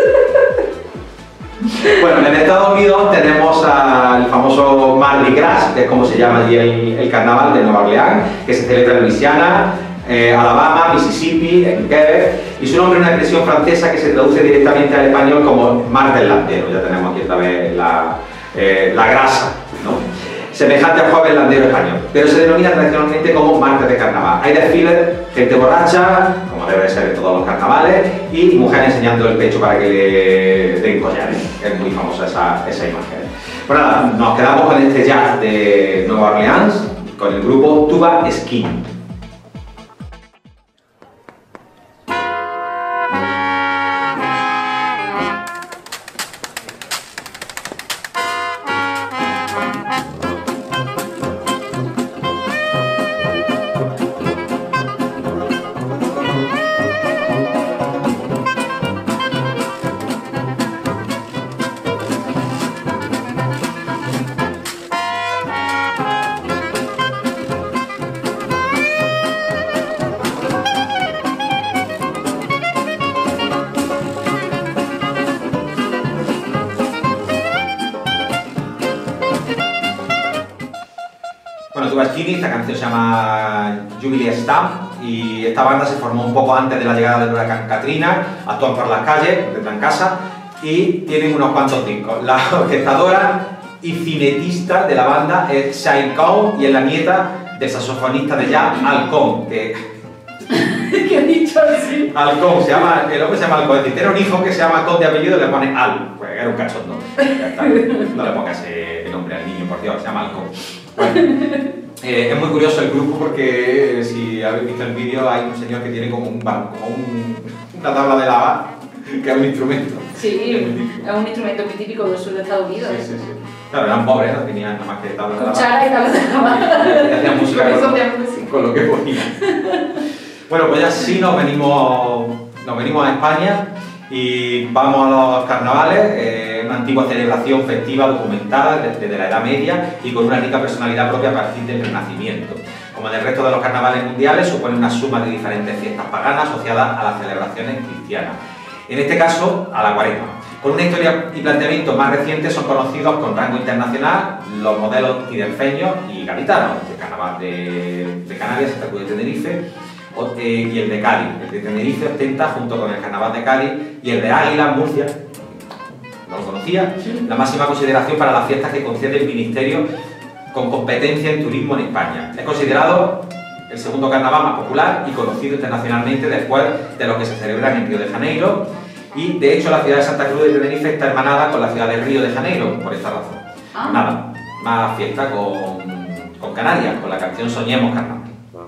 Bueno, en Estados Unidos tenemos al famoso Mardi Gras, que es como se llama allí el carnaval de Nueva Orleans, que se celebra en Luisiana, Alabama, Mississippi, en Quebec, y su nombre es una expresión francesa que se traduce directamente al español como mar del landero. Ya tenemos aquí otra vez la grasa, ¿no? Semejante al jueves landero español, pero se denomina tradicionalmente como martes de carnaval. Hay desfiles, gente borracha, como debe de ser en todos los carnavales, y mujeres enseñando el pecho para que le den collares. Es muy famosa esa imagen. Bueno, nada, nos quedamos con este jazz de Nueva Orleans, con el grupo Tuba Skin. Tuba Skinny, esta canción se llama Jubilee Stamp y esta banda se formó un poco antes de la llegada del huracán Katrina, actúan por las calles, tendrán en casa y tienen unos cuantos discos. La orquestadora y cinetista de la banda es Shine Cohn y es la nieta del saxofonista de jazz Al Cohn, que ¿Qué he dicho así? Al Cohn, el hombre se llama Al Cohn, es decir, tiene un hijo que se llama Cohn de apellido y le pone Al, pues era un cachondo. Ya está. No le pongas el nombre al niño, por Dios, se llama Al Cohn. Bueno, es muy curioso el grupo porque si habéis visto el vídeo hay un señor que tiene como una tabla de lava, que es un instrumento. Sí, es un instrumento muy típico del sur de Estados Unidos. Sí. Claro, eran pobres, no tenían nada más que tabla de lava. Cuchara y tabla de lava. Y hacían música con lo que ponían. Bueno, pues ya sí nos venimos a España y vamos a los carnavales, una antigua celebración festiva documentada desde la Edad Media y con una rica personalidad propia a partir del Renacimiento. Como en el resto de los carnavales mundiales, supone una suma de diferentes fiestas paganas asociadas a las celebraciones cristianas. En este caso, a la Cuaresma. Con una historia y planteamiento más recientes son conocidos con rango internacional los modelos tinerfeños y gaditanos, el Carnaval de Canarias, Santa Cruz de Tenerife, y el de Cádiz. El de Tenerife ostenta, junto con el Carnaval de Cádiz y el de Águila, Murcia, no lo conocía, la máxima consideración para las fiestas que concede el Ministerio con competencia en turismo en España. Es considerado el segundo carnaval más popular y conocido internacionalmente después de los que se celebran en Río de Janeiro, y de hecho la ciudad de Santa Cruz de Tenerife está hermanada con la ciudad de Río de Janeiro por esta razón. Nada, más fiesta con Canarias, con la canción Soñemos Carnaval.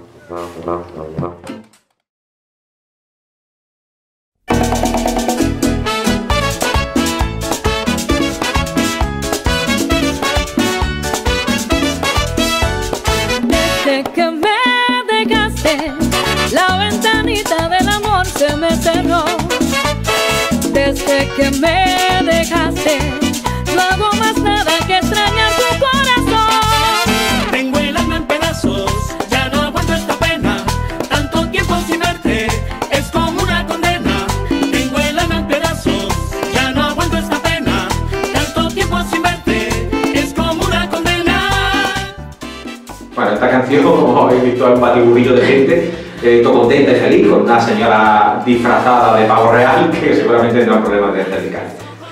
Desde que me dejaste, la ventanita del amor se me cerró. Desde que me dejaste, no hago más nada que extrañar tu corazón. Tengo el alma en pedazos, ya no aguanto esta pena. Tanto tiempo sin verte es como una condena. Tengo el alma en pedazos, ya no aguanto esta pena. Tanto tiempo sin verte es como una condena. Bueno, esta canción, como habéis visto, es un batiburrillo de gente. Todo contenta y feliz, con una señora disfrazada de pavo real que seguramente tendrá problemas de cervical.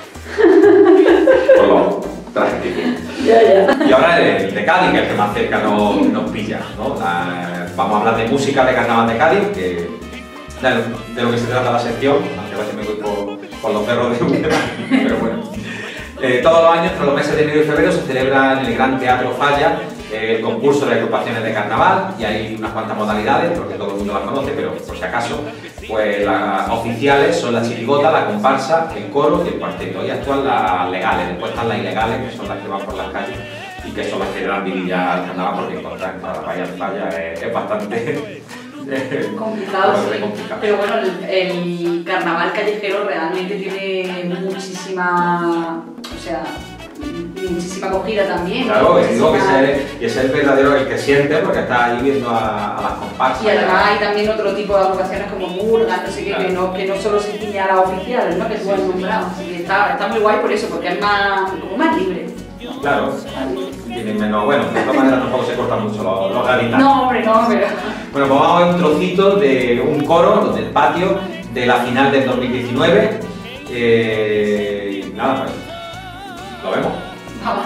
Por los trajes que tiene. Y ahora el de Cádiz, que es el que más cerca nos pilla, ¿no? Vamos a hablar de música de Carnaval de Cádiz, que de lo que se trata la sección, aunque a veces me voy por los cerros de Úbeda, pero bueno. Todos los años, entre los meses de enero y febrero, se celebra en el Gran Teatro Falla el concurso de agrupaciones de carnaval, y hay unas cuantas modalidades, porque todo el mundo las conoce, pero por si acaso, pues las oficiales son la chirigota, la comparsa, el coro y el cuarteto. Y actúan las legales, después están las ilegales, que son las que van por las calles y que son las que dan vidilla al carnaval, porque encontrar en cada Falla es bastante complicado, sí. complicado. Pero bueno, el carnaval callejero realmente tiene muchísima, muchísima acogida también. Claro, digo que ese es el verdadero, el que siente, porque está ahí viendo a las comparsas. Y además hay también otro tipo de agrupaciones como murgas, no sé qué, claro, que no solo se ciña a las oficiales, ¿no? Que tú has nombrado. Así que está muy guay por eso, porque es como más libre. Claro, tienen menos. Bueno, de todas maneras tampoco se cortan mucho los gaditanos. No, hombre, no, pero. Bueno, pues vamos a ver un trocito de un coro del patio de la final del 2019. Y nada, pues lo vemos. Vamos.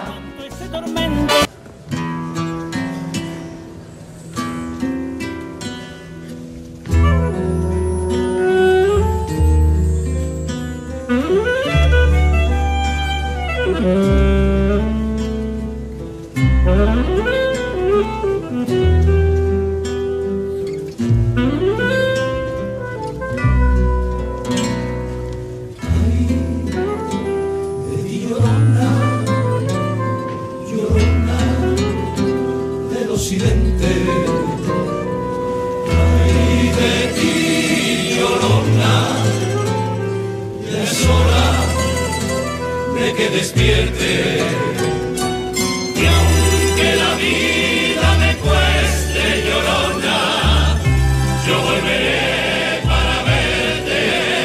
Despierte, y aunque la vida me cueste, llorona, yo volveré para verte,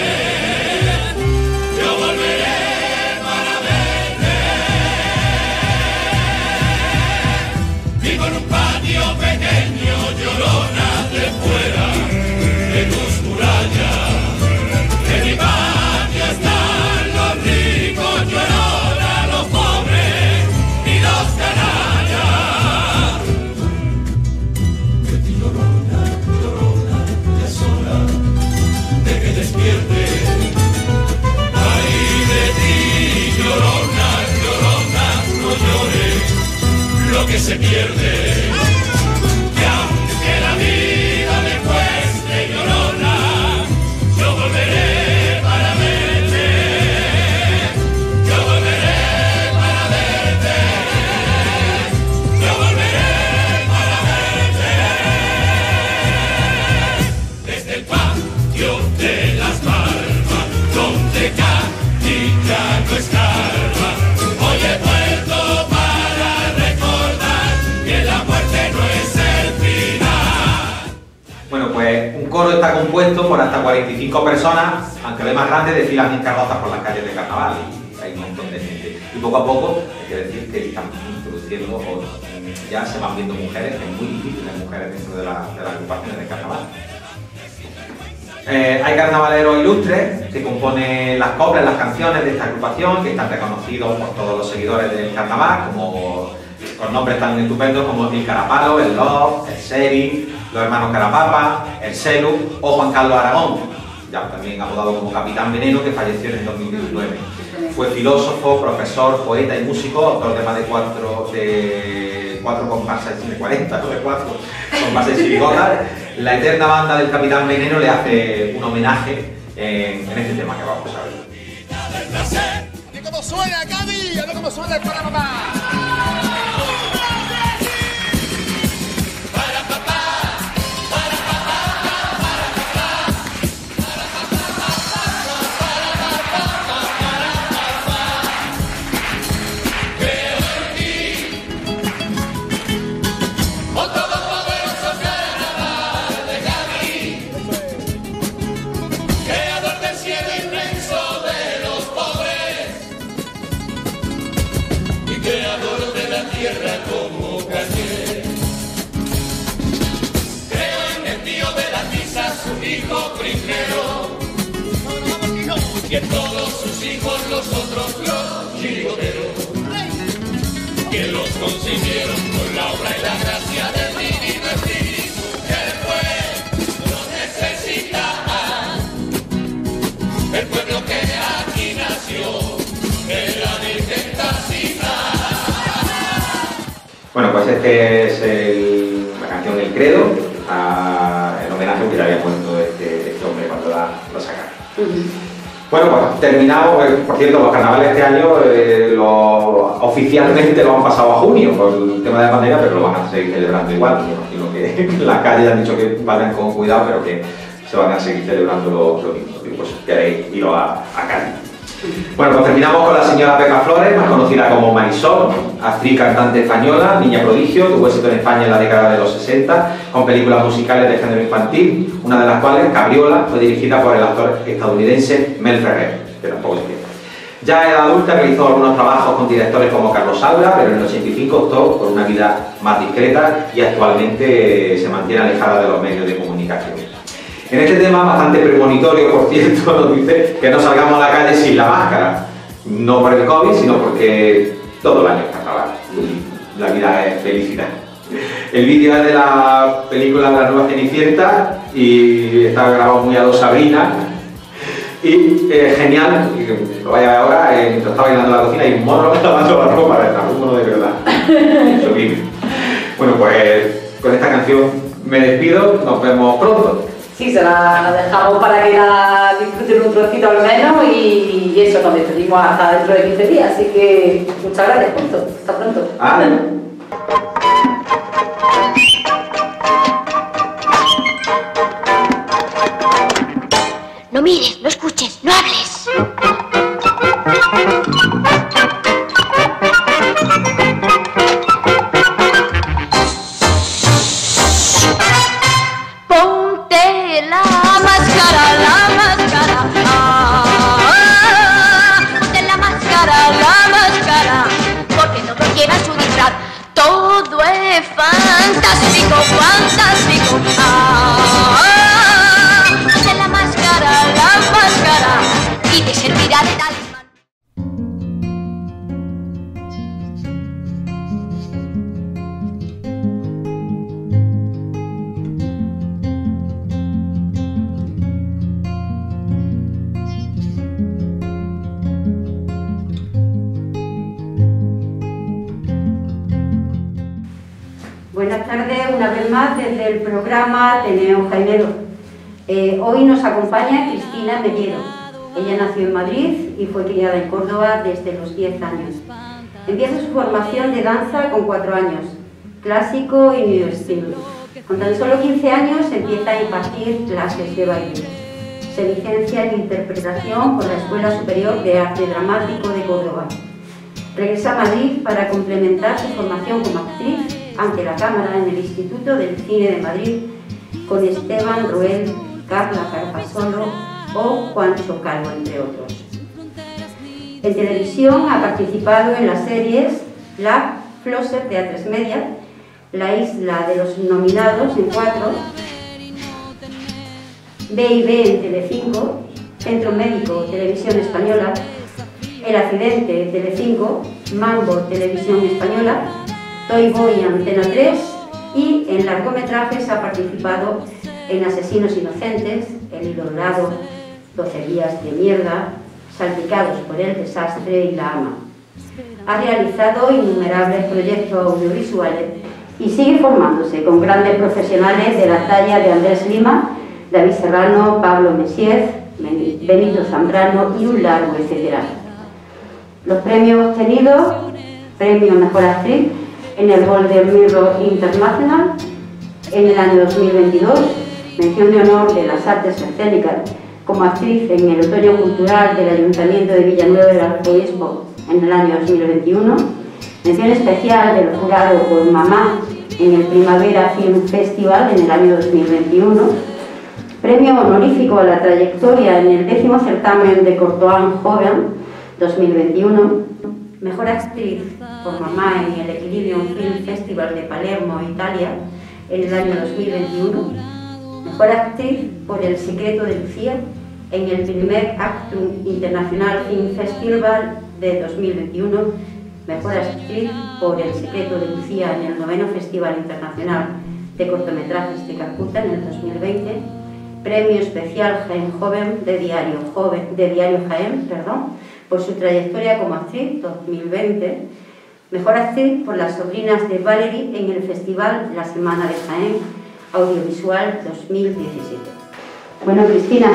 yo volveré para verte. Vivo en un patio que se pierde. Y aunque la vida me cueste llorona, yo volveré para verte. Yo volveré para verte. Yo volveré para verte. Desde el patio de las Barbas, donde Cática no escarba, hoy he vuelto para recordar que la muerte no es el final. Bueno, pues un coro está compuesto por hasta 45 personas, aunque de más grandes, desfilan en carrozas por las calles de carnaval y hay un montón de gente. Y poco a poco, hay que decir que están introduciendo, o ya se van viendo mujeres, que es muy difícil las mujeres dentro de las agrupaciones de carnaval. Hay carnavaleros ilustres que componen las coplas, las canciones de esta agrupación, que están reconocidos por todos los seguidores del carnaval, como con nombres tan estupendos como el Carapalo, el Love, el Seri, los hermanos Carapapa, el Celu o Juan Carlos Aragón, ya también apodado como Capitán Veneno, que falleció en el 2019. Fue filósofo, profesor, poeta y músico, autor de más de cuatro comparsas, de 40, no de 4 comparsas y chirigotas. La eterna banda del Capitán Veneno le hace un homenaje en este tema que vamos a ver. ¿Y cómo suena, Gaby? A ver cómo suena el Parapapá. Como Cañé. Creo en el tío de las risas, su hijo primero, y en todos sus hijos los otros, los chirigoteros, que los concibieron con la obra y la gracia del divino espíritu que el pueblo necesita. El pueblo que aquí nació, de la Virgen Tancita. Bueno, pues este es la canción El Credo, el homenaje que le había puesto este hombre cuando lo sacaron. Bueno, pues terminamos. Por cierto, los carnavales este año oficialmente lo han pasado a junio por el tema de la pandemia, pero lo van a seguir celebrando igual. Me imagino que en las calles han dicho que vayan con cuidado, pero que se van a seguir celebrando lo mismo. Pues queréis iros a Cádiz. Bueno, pues terminamos con la señora Pepa Flores, más conocida como Marisol, actriz y cantante española, niña prodigio, tuvo éxito en España en la década de los 60, con películas musicales de género infantil, una de las cuales, Cabriola, fue dirigida por el actor estadounidense Mel Ferrer, que tampoco se pierde. Ya en edad adulta realizó algunos trabajos con directores como Carlos Saura, pero en el 85 optó por una vida más discreta y actualmente se mantiene alejada de los medios de comunicación. En este tema, bastante premonitorio, por cierto, nos dice que no salgamos a la calle sin la máscara. No por el COVID, sino porque todo el año es carnaval y la vida es felicidad. El vídeo es de la película La Nueva Cenicienta y está grabado muy a lo Sabrina. Y genial, lo vaya a ver ahora, mientras está bailando en la cocina hay un mono lavando la ropa detrás, un mono de verdad. Bueno, pues con esta canción me despido, nos vemos pronto. Sí, se la dejamos para que la disfruten un trocito al menos y eso, nos despedimos hasta dentro de 15 días, así que muchas gracias, punto. Hasta pronto. No mires, no escuches, no hables. Fantástico, fantástico. De la máscara, y te servirá de talismán. Buenas tardes, una vez más desde el programa Ateneo Jaenero. Hoy nos acompaña Cristina Mellero. Ella nació en Madrid y fue criada en Córdoba desde los 10 años. Empieza su formación de danza con 4 años, clásico y new style. Con tan solo 15 años empieza a impartir clases de baile. Se licencia en interpretación por la Escuela Superior de Arte Dramático de Córdoba. Regresa a Madrid para complementar su formación como actriz ante la cámara en el Instituto del Cine de Madrid con Esteban Roel, Carla Carpasolo o Juancho Calvo, entre otros. En televisión ha participado en las series La Flosser de A3 Media, La Isla de los Nominados en 4, B&B en Telecinco, Centro Médico Televisión Española, El Accidente Telecinco, Mambo Televisión Española, Toy Boy Antena 3 y en largometrajes ha participado en Asesinos Inocentes, El Hilo Dorado, 12 días de mierda, Salpicados por el desastre y La Ama. Ha realizado innumerables proyectos audiovisuales y sigue formándose con grandes profesionales de la talla de Andrés Lima, David Serrano, Pablo Messiez, Benito Zambrano y un largo etcétera. Los premios obtenidos: Premio Mejor Actriz en el Golden Mirror International en el año 2022, mención de honor de las artes escénicas como actriz en el Otoño Cultural del Ayuntamiento de Villanueva del Arzobispo en el año 2021, mención especial del jurado por Mamá en el Primavera Film Festival en el año 2021, premio honorífico a la trayectoria en el 10º certamen de Cortoán Joven 2021, mejor actriz por Mamá en el Equilibrium Film Festival de Palermo, Italia en el año 2021, mejor actriz por El Secreto de Lucía en el primer Actum International Film Festival de 2021, mejor actriz por El Secreto de Lucía en el 9º Festival Internacional de Cortometrajes de Calcuta en el 2020, premio especial Jaén Joven de Diario Jaén, por su trayectoria como actriz 2020, mejor actriz por Las Sobrinas de Valerie en el Festival La Semana de Jaén Audiovisual 2017. Bueno, Cristina,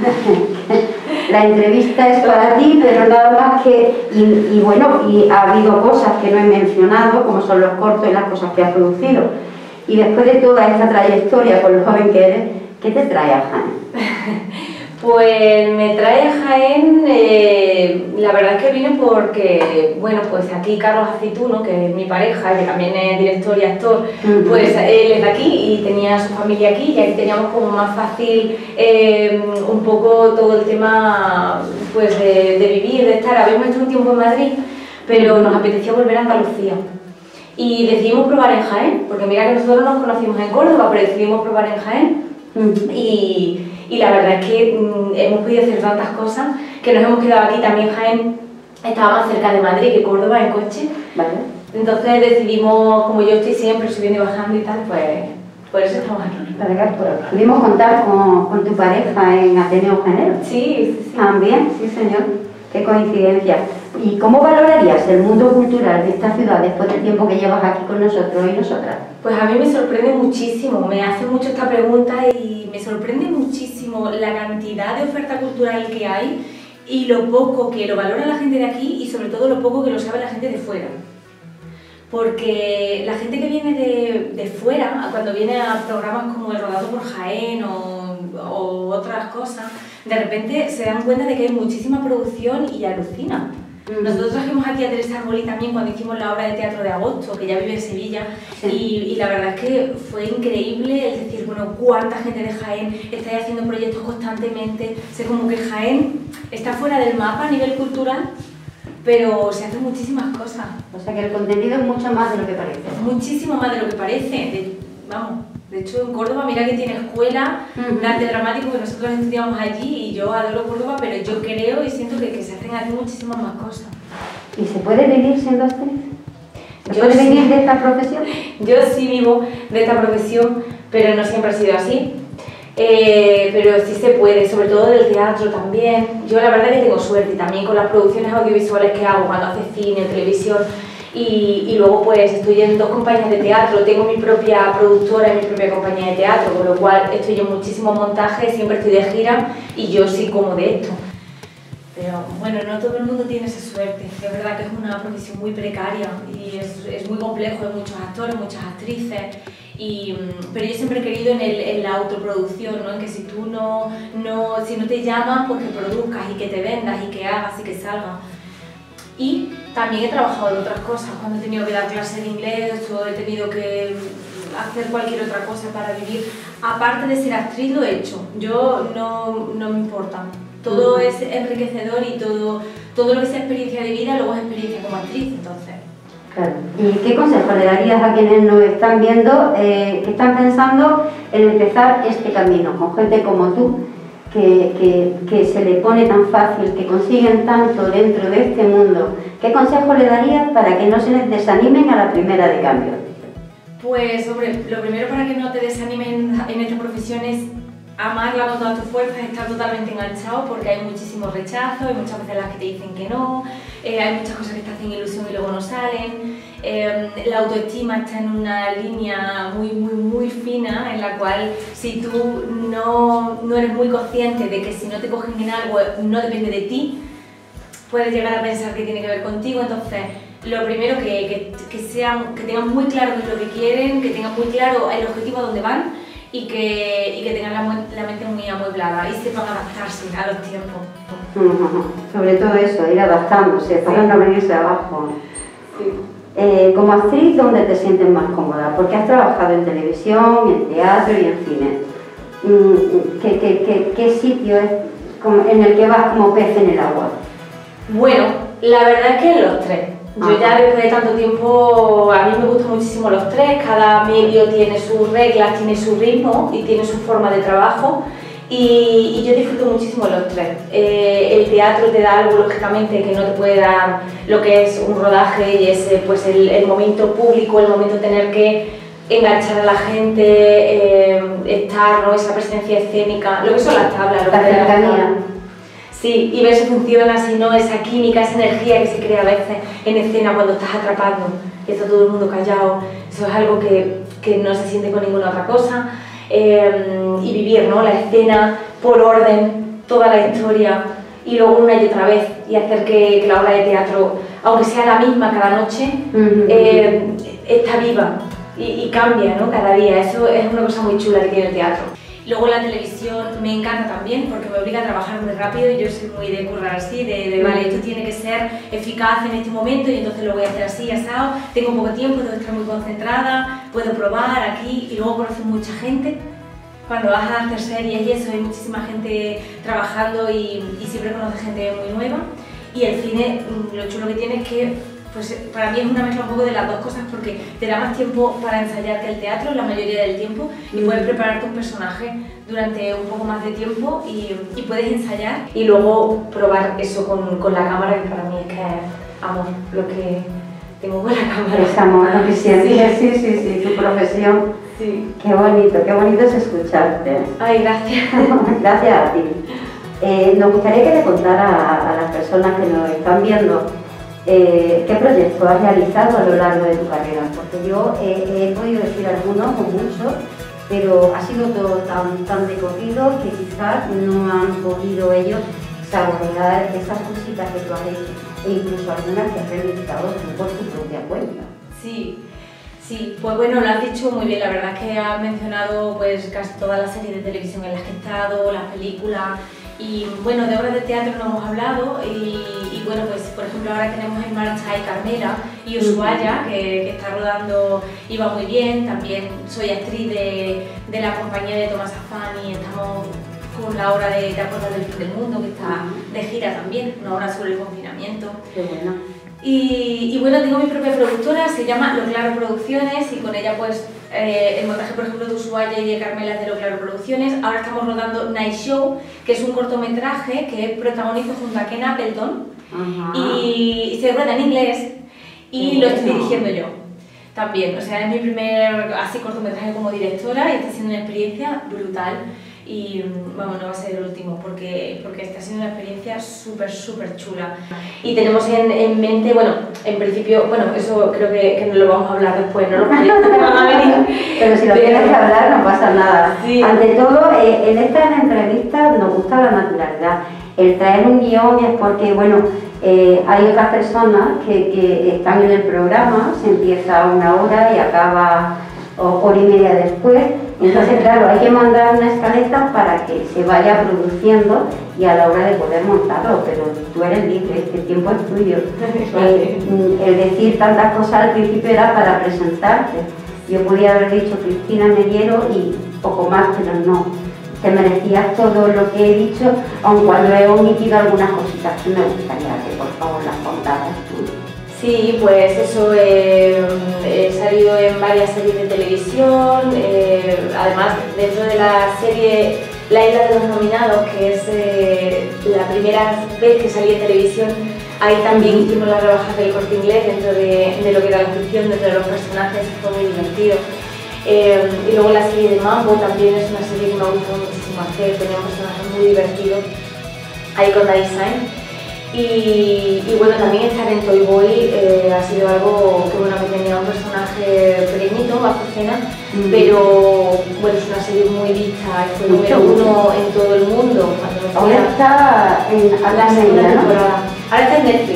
la entrevista es para ti, pero nada más que... Y ha habido cosas que no he mencionado, como son los cortos y las cosas que has producido. Y después de toda esta trayectoria con lo joven que eres, ¿qué te trae a Jaén? Pues me trae a Jaén, la verdad es que vine porque, bueno, pues aquí Carlos Aceituno, que es mi pareja, que también es director y actor, pues él es de aquí y tenía su familia aquí, y aquí teníamos como más fácil un poco todo el tema pues de vivir, de estar. Habíamos estado un tiempo en Madrid, pero nos apetecía volver a Andalucía. Y decidimos probar en Jaén, porque mira que nosotros nos conocimos en Córdoba, pero decidimos probar en Jaén. Y la verdad es que hemos podido hacer tantas cosas que nos hemos quedado aquí. También Jaén estaba más cerca de Madrid que Córdoba en coche. Vale. Entonces decidimos, como yo estoy siempre subiendo y bajando y tal, pues por eso estamos aquí. ¿Pudimos contar con tu pareja en Ateneo Jaenero? Sí, sí, sí. También, sí señor. Qué coincidencia. ¿Y cómo valorarías el mundo cultural de esta ciudad después del tiempo que llevas aquí con nosotros y nosotras? Pues a mí me sorprende muchísimo, me hace mucho esta pregunta y me sorprende muchísimo la cantidad de oferta cultural que hay y lo poco que lo valora la gente de aquí y sobre todo lo poco que lo sabe la gente de fuera. Porque la gente que viene de fuera, cuando viene a programas como El Rodado por Jaén o otras cosas, de repente se dan cuenta de que hay muchísima producción y alucina. Nosotros trajimos aquí a Teresa Arbolí también cuando hicimos la obra de teatro de Agosto, que ya vive en Sevilla, y la verdad es que fue increíble, es decir, bueno, cuánta gente de Jaén está haciendo proyectos constantemente, sé como que Jaén está fuera del mapa a nivel cultural, pero se hacen muchísimas cosas. O sea que el contenido es mucho más de lo que parece. Muchísimo más de lo que parece, de hecho en Córdoba mira que tiene escuela de arte dramático que nosotros estudiamos allí y yo adoro Córdoba, pero yo creo y siento que se hacen aquí muchísimas más cosas. ¿Y se puede vivir siendo actriz? ¿Se puede vivir de esta profesión? Yo sí vivo de esta profesión, pero no siempre ha sido así. Pero sí se puede, sobre todo del teatro también. Yo la verdad que tengo suerte también con las producciones audiovisuales que hago cuando hace cine, televisión. y luego pues estoy en 2 compañías de teatro, tengo mi propia productora y mi propia compañía de teatro, con lo cual estoy en muchísimos montajes, siempre estoy de gira y yo sí como de esto. Pero bueno, no todo el mundo tiene esa suerte, es verdad que es una profesión muy precaria y es muy complejo, hay muchos actores, muchas actrices, pero yo siempre he querido en la autoproducción, ¿no? En que si tú si no te llaman, pues que produzcas y que te vendas y que hagas y que salgas. Y también he trabajado en otras cosas, cuando he tenido que dar clases de inglés o he tenido que hacer cualquier otra cosa para vivir. Aparte de ser actriz lo he hecho, yo no me importa. Todo es enriquecedor y todo lo que sea experiencia de vida luego es experiencia como actriz, entonces. Claro. ¿Y qué consejo le darías a quienes nos están viendo, que están pensando en empezar este camino, con gente como tú, que se le pone tan fácil, que consiguen tanto dentro de este mundo? ¿Qué consejo le darías para que no se desanimen a la primera de cambio? Pues, hombre, lo primero para que no te desanimen en esta profesión es amarla con todas tus fuerzas, estar totalmente enganchado, porque hay muchísimos rechazos, hay muchas veces las que te dicen que no, hay muchas cosas que te hacen ilusión y luego no salen. La autoestima está en una línea muy fina, en la cual si tú no eres muy consciente de que si no te cogen en algo no depende de ti, puedes llegar a pensar que tiene que ver contigo. Entonces, lo primero que tengan muy claro qué es lo que quieren, que tengan muy claro el objetivo a dónde van y que tengan la mente muy amueblada y sepan adaptarse a los tiempos. Sobre todo eso, ir adaptándose, para no venirse abajo. Sí. Como actriz, ¿dónde te sientes más cómoda? Porque has trabajado en televisión, en teatro y en cine. ¿Qué sitio es en el que vas como pez en el agua? Bueno, la verdad es que en los 3. Yo ya después de tanto tiempo, a mí me gustan muchísimo los 3, cada medio tiene sus reglas, tiene su ritmo y tiene su forma de trabajo y yo disfruto muchísimo los 3. El teatro te da algo, lógicamente, que no te puede dar lo que es un rodaje y es pues el momento público, el momento de tener que enganchar a la gente, estar, ¿no? Esa presencia escénica, lo que son las tablas, lo que te da. Sí, y ver si funciona, si no, esa química, esa energía que se crea a veces en escena cuando estás atrapando y está todo el mundo callado, eso es algo que no se siente con ninguna otra cosa. Y vivir, ¿no? La escena por orden, toda la historia, y luego una y otra vez, y hacer que la obra de teatro, aunque sea la misma cada noche, está viva y cambia, ¿no? Cada día. Eso es una cosa muy chula que tiene el teatro. Luego la televisión me encanta también porque me obliga a trabajar muy rápido y yo soy muy de currar así, vale, esto tiene que ser eficaz en este momento y entonces lo voy a hacer así, asado, tengo poco tiempo, tengo que estar muy concentrada, puedo probar aquí y luego conoces mucha gente. Cuando vas a hacer series y eso, hay muchísima gente trabajando y siempre conoces gente muy nueva. Y el cine, lo chulo que tiene es que pues para mí es una mezcla un poco de las dos cosas porque te da más tiempo para ensayar que el teatro la mayoría del tiempo y puedes prepararte un personaje durante un poco más de tiempo y puedes ensayar y luego probar eso con la cámara, que para mí es que es amor, lo que tengo con la cámara. Es amor, lo que sientes, sí, tu profesión. Sí. Qué bonito es escucharte. Ay, gracias. Gracias a ti. Nos gustaría que le contara a las personas que nos están viendo ¿qué proyectos has realizado a lo largo de tu carrera? Porque yo he podido decir algunos o muchos, pero ha sido todo tan de corrido que quizás no han podido ellos saborear esas cositas que tú has hecho e incluso algunas que has realizado tú por tu propia cuenta. Sí, pues bueno, lo has dicho muy bien, la verdad es que has mencionado pues casi todas las series de televisión en las que he estado, las películas. Y bueno, de obras de teatro no hemos hablado y bueno, pues por ejemplo ahora tenemos en marcha Carmela y Ushuaia, que está rodando y va muy bien. También soy actriz de la compañía de Tomás Afán y estamos con la obra de ¿Te acuerdas del fin del mundo? Que está de gira también, una obra sobre el confinamiento. Qué bueno. Y bueno, tengo mi propia productora, se llama Lo Claro Producciones y con ella pues el montaje por ejemplo de Ushuaia y de Carmela es de Lo Claro Producciones. Ahora estamos rodando Night Show, que es un cortometraje que protagonizo junto a Ken Appleton y se rueda en inglés y lo estoy dirigiendo yo también. O sea, es mi primer así cortometraje como directora y está siendo una experiencia brutal. Y vamos, no va a ser el último porque está siendo una experiencia súper chula. Y tenemos en mente, bueno, en principio, bueno, eso creo que no lo vamos a hablar después, no los proyectos que van a venir. Pero si lo tienes que hablar no pasa nada. Sí. Ante todo, en estas entrevistas nos gusta la naturalidad. El traer un guión es porque, bueno, hay otras personas que están en el programa, se empieza a 1 hora y acaba hora y media después. Entonces, claro, hay que mandar una escaleta para que se vaya produciendo y a la hora de poder montarlo, pero tú eres libre, el tiempo es tuyo. El decir tantas cosas al principio era para presentarte. Yo podía haber dicho Cristina Mediero y poco más, pero no. Te merecías todo lo que he dicho, aun cuando he omitido algunas cositas que me gustaría que por favor las contaras tú. Sí, pues eso, he salido en varias series de televisión, además dentro de la serie La Isla de los Nominados, que es la primera vez que salí en televisión, ahí también hicimos las rebajas del Corte Inglés dentro de lo que era la ficción, dentro de los personajes, fue muy divertido. Y luego la serie de Mambo también es una serie que me ha gustado muchísimo hacer, tenía un personaje muy divertido ahí con David Sainz. Y bueno, también estar en Toy Boy ha sido algo que, bueno, que tenía un personaje pequeñito, bajo escena, pero bueno, es una serie muy vista, fue número 1 en todo el mundo. Ahora está en la segunda temporada. Ahora está en Netflix.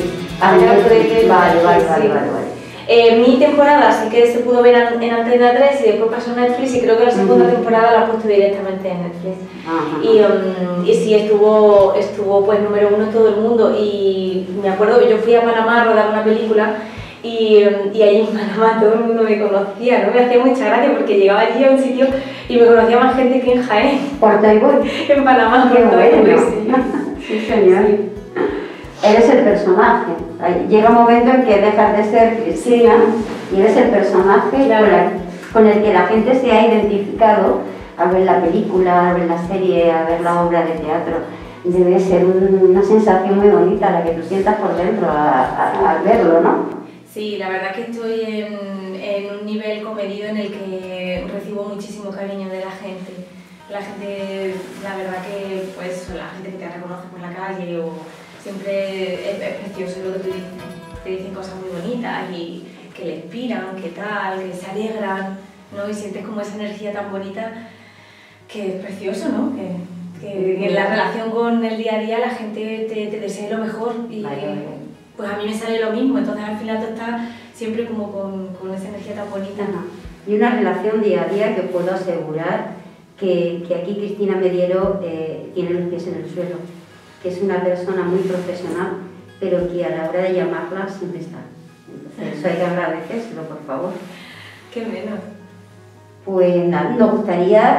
Vale. Mi temporada sí que se pudo ver en Antena 3 y después pasó a Netflix y creo que la segunda temporada la han puesto directamente en Netflix. Y sí, estuvo pues número 1 en todo el mundo y me acuerdo que yo fui a Panamá a rodar una película y ahí en Panamá todo el mundo me conocía, ¿no? Me hacía mucha gracia porque llegaba allí a un sitio y me conocía más gente que en Jaén. ¿Por Toy Boy? En Panamá, por Toy Boy, sí, señor. Sí. Eres el personaje. Llega un momento en que dejas de ser Cristina y eres el personaje con el que la gente se ha identificado al ver la película, al ver la serie, a ver la obra de teatro. Debe ser una sensación muy bonita la que tú sientas por dentro al verlo, ¿no? Sí, la verdad que estoy en un nivel comedido en el que recibo muchísimo cariño de la gente. La gente, la verdad que pues la gente que te reconoce por la calle o siempre es precioso lo que tú dices, te dicen cosas muy bonitas y que le inspiran, que tal, que se alegran, ¿no? Y sientes como esa energía tan bonita que es precioso, ¿no? Que en la relación con el día a día la gente te desea lo mejor y pues a mí me sale lo mismo, entonces al final tú estás siempre como con esa energía tan bonita. Y una relación día a día que puedo asegurar que aquí Cristina Mediero tiene los pies en el suelo, que es una persona muy profesional, pero que a la hora de llamarla siempre está. Entonces eso hay que agradecérselo, por favor. Qué menos. Pues nada, nos gustaría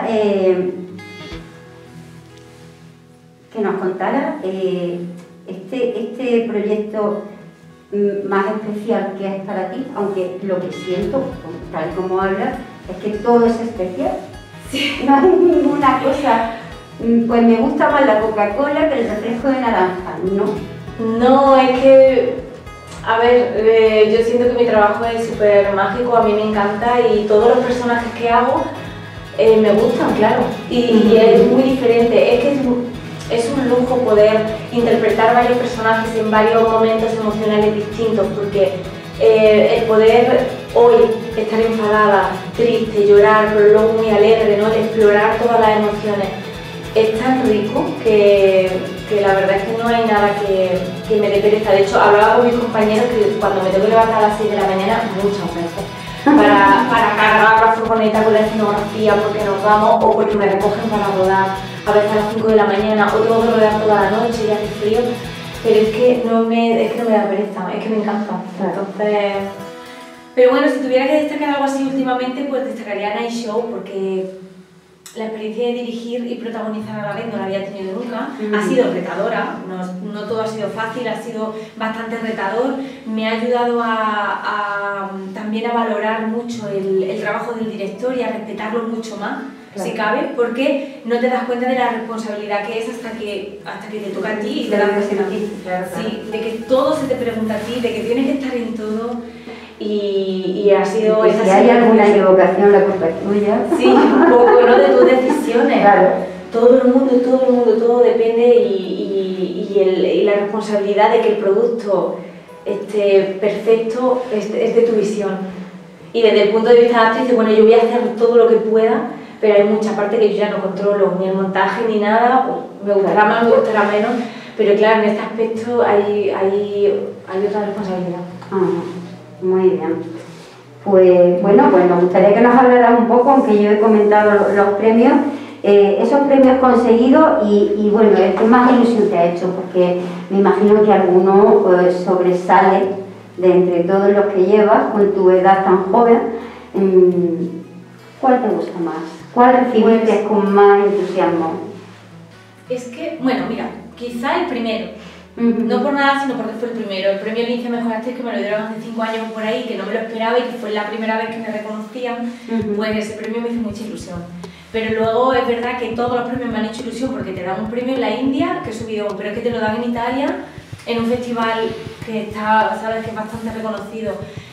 que nos contara este proyecto más especial que es para ti, aunque lo que siento, tal como hablas, es que todo es especial. Sí. No hay ninguna cosa. Pues me gusta más la Coca-Cola que el refresco de naranja, ¿no? No, es que, a ver, yo siento que mi trabajo es súper mágico, a mí me encanta y todos los personajes que hago me gustan, claro, y es muy diferente, es que es un lujo poder interpretar varios personajes en varios momentos emocionales distintos, porque el poder hoy estar enfadada, triste, llorar, pero luego muy alegre, ¿no? Explorar todas las emociones. Es tan rico que la verdad es que no hay nada que me dé pereza. De hecho, hablaba con mis compañeros que cuando me tengo que levantar a las 6 de la mañana, muchas veces, para cargar la furgoneta con la escenografía porque nos vamos o porque me recogen para rodar, a veces a las 5 de la mañana o tengo que rodar toda la noche y hace frío, pero es que no me da pereza, es que me encanta. Entonces, pero bueno, si tuviera que destacar algo así últimamente, pues destacaría Night Show porque la experiencia de dirigir y protagonizar a la vez no la había tenido nunca. Ha sido retadora, no todo ha sido fácil, ha sido bastante retador. Me ha ayudado también a valorar mucho el trabajo del director y a respetarlo mucho más, si cabe, porque no te das cuenta de la responsabilidad que es hasta que te toca a ti y te das cuenta a ti. Sí, de que todo se te pregunta a ti, de que tienes que estar en todo. Y ha sido... Y si hay alguna equivocación, la culpa es tuya. Sí, un poco, ¿no? De tus decisiones. Claro. Todo el mundo, todo depende y la responsabilidad de que el producto perfecto es de tu visión. Y desde el punto de vista de actriz, bueno, yo voy a hacer todo lo que pueda, pero hay mucha parte que yo ya no controlo, ni el montaje ni nada, pues me gustará más, me gustará menos, pero claro, en este aspecto hay otra responsabilidad. Muy bien. Pues bueno, pues nos gustaría que nos hablaras un poco, aunque yo he comentado los premios, esos premios conseguidos y bueno, el que más ilusión te ha hecho, porque me imagino que alguno sobresale de entre todos los que llevas con tu edad tan joven. ¿Cuál te gusta más? ¿Cuál recibiste con más entusiasmo? Es que, bueno, mira, quizá el primero. No por nada, sino porque fue el primero. El premio Lince Mejor Actriz, que me lo dieron hace 5 años por ahí, que no me lo esperaba y que fue la primera vez que me reconocían, pues ese premio me hizo mucha ilusión. Pero luego es verdad que todos los premios me han hecho ilusión porque te dan un premio en la India, que he subido, pero es que te lo dan en Italia, en un festival que está, sabes, que es bastante reconocido.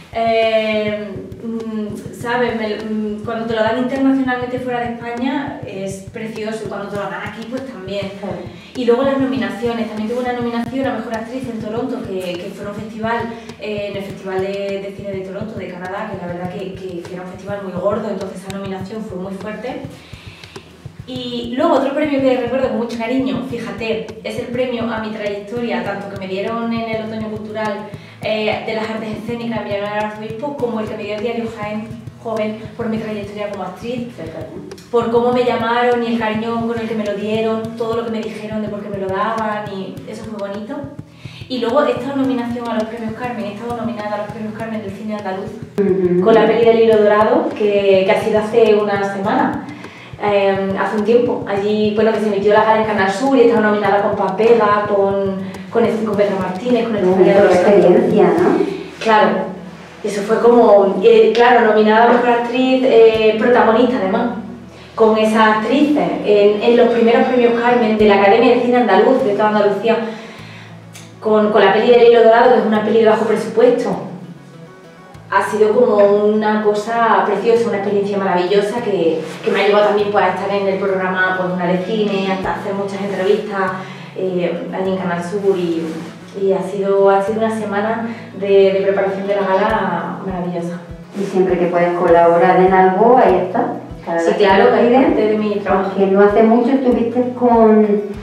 ¿Sabes? Cuando te lo dan internacionalmente fuera de España es precioso y cuando te lo dan aquí pues también. Y luego las nominaciones, también tuve una nominación a Mejor Actriz en Toronto, que fue un festival, en el Festival de Cine de Toronto, de Canadá, que la verdad que era un festival muy gordo, entonces esa nominación fue muy fuerte. Y luego otro premio que recuerdo con mucho cariño, fíjate, es el premio a mi trayectoria, tanto que me dieron en el Otoño Cultural de las Artes Escénicas en Villanueva del Arzobispo, como el que me dio el diario Jaén Joven por mi trayectoria como actriz, por cómo me llamaron y el cariño con el que me lo dieron, todo lo que me dijeron de por qué me lo daban, y eso fue bonito. Y luego he estado nominación a los premios Carmen, he estado nominada a los premios Carmen del cine andaluz, con la peli del Hilo Dorado, que ha sido hace una semana. Hace un tiempo, allí, bueno, que se emitió la gala en Canal Sur y estaba nominada con Papega, con Pedro Martínez, con el Festival de los experiencia, ¿no? Claro, eso fue como, claro, nominada a Mejor Actriz, protagonista además, con esas actrices, en los primeros premios Carmen de la Academia de Cine Andaluz, de toda Andalucía, con la peli del Hilo Dorado, que es una peli de bajo presupuesto. Ha sido como una cosa preciosa, una experiencia maravillosa que me ha llevado también pues, a estar en el programa pues, Una de Cine, hasta hacer muchas entrevistas allí en Canal Sur y ha sido una semana de preparación de la gala maravillosa. Y siempre que puedes colaborar en algo, ahí está. Sí, claro, que es parte de mi trabajo. Porque no hace mucho estuviste con...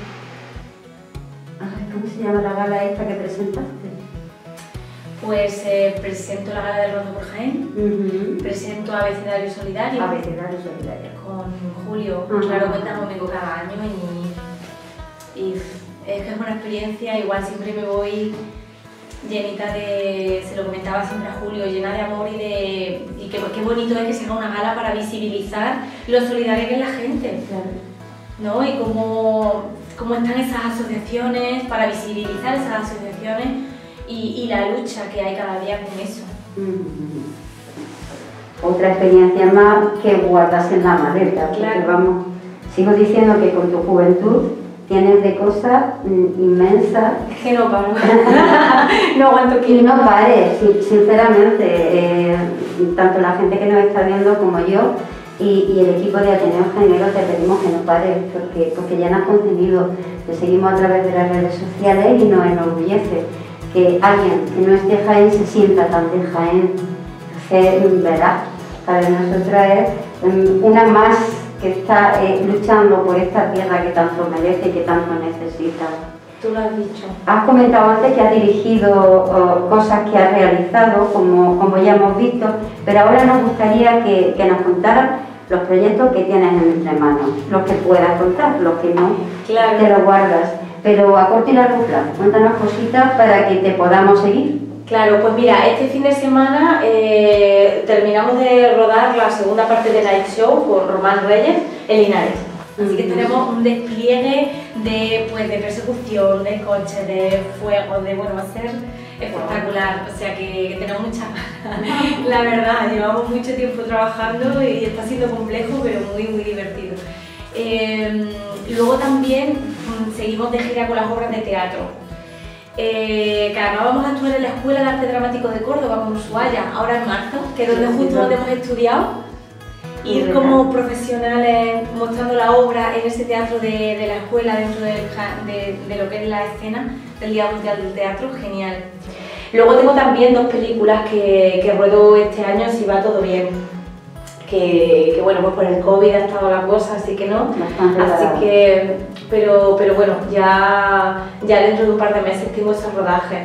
¿Cómo se llama la gala esta que presentaste? Pues presento la gala del Rondo por Jaén, presento a Vecindario Solidario, con Julio, claro, cuenta conmigo cada año y es que es una experiencia, igual siempre me voy llenita de, se lo comentaba siempre a Julio, llena de amor y qué bonito es que se haga una gala para visibilizar lo solidaria que es la gente, ¿no? Y cómo están esas asociaciones, para visibilizar esas asociaciones y la lucha que hay cada día con eso. Otra experiencia más que guardas en la maleta, porque vamos, sigo diciendo que con tu juventud tienes de cosas inmensas. Es que no paro, no aguanto que... Y no pares, sinceramente, tanto la gente que nos está viendo como yo y el equipo de Ateneo Jaenero te pedimos que no pares, porque ya nos has conseguido, te seguimos a través de las redes sociales y nos enorgullece que alguien que no es de Jaén se sienta tan de Jaén. Entonces, ¿verdad? Para nosotros es una más que está luchando por esta tierra que tanto merece y que tanto necesita. Tú lo has dicho. Has comentado antes que has dirigido cosas que has realizado, como ya hemos visto, pero ahora nos gustaría que nos contaras los proyectos que tienes entre manos, los que puedas contar, los que no, te los guardas. Pero a corto y largo plazo, cuéntanos cositas para que te podamos seguir. Claro, pues mira, este fin de semana terminamos de rodar la segunda parte de Night Show con Román Reyes en Linares. Así que tenemos un despliegue de persecución, de coches, de fuego, bueno, va a ser espectacular. O sea que tenemos mucha ganas. La verdad, llevamos mucho tiempo trabajando y está siendo complejo, pero muy, muy divertido. Luego también seguimos de gira con las obras de teatro. Ahora vamos a actuar en la Escuela de Arte Dramático de Córdoba con Ushuaia, ahora en marzo, que es donde justo hemos estudiado. Ir como profesionales mostrando la obra en ese teatro de la escuela dentro de lo que es la escena del Día Mundial del Teatro, genial. Luego tengo también 2 películas que ruedo este año si va todo bien. Que bueno, pues por el COVID ha estado la cosa, así que no. Así que, pero bueno, ya dentro de un par de meses tengo ese rodaje.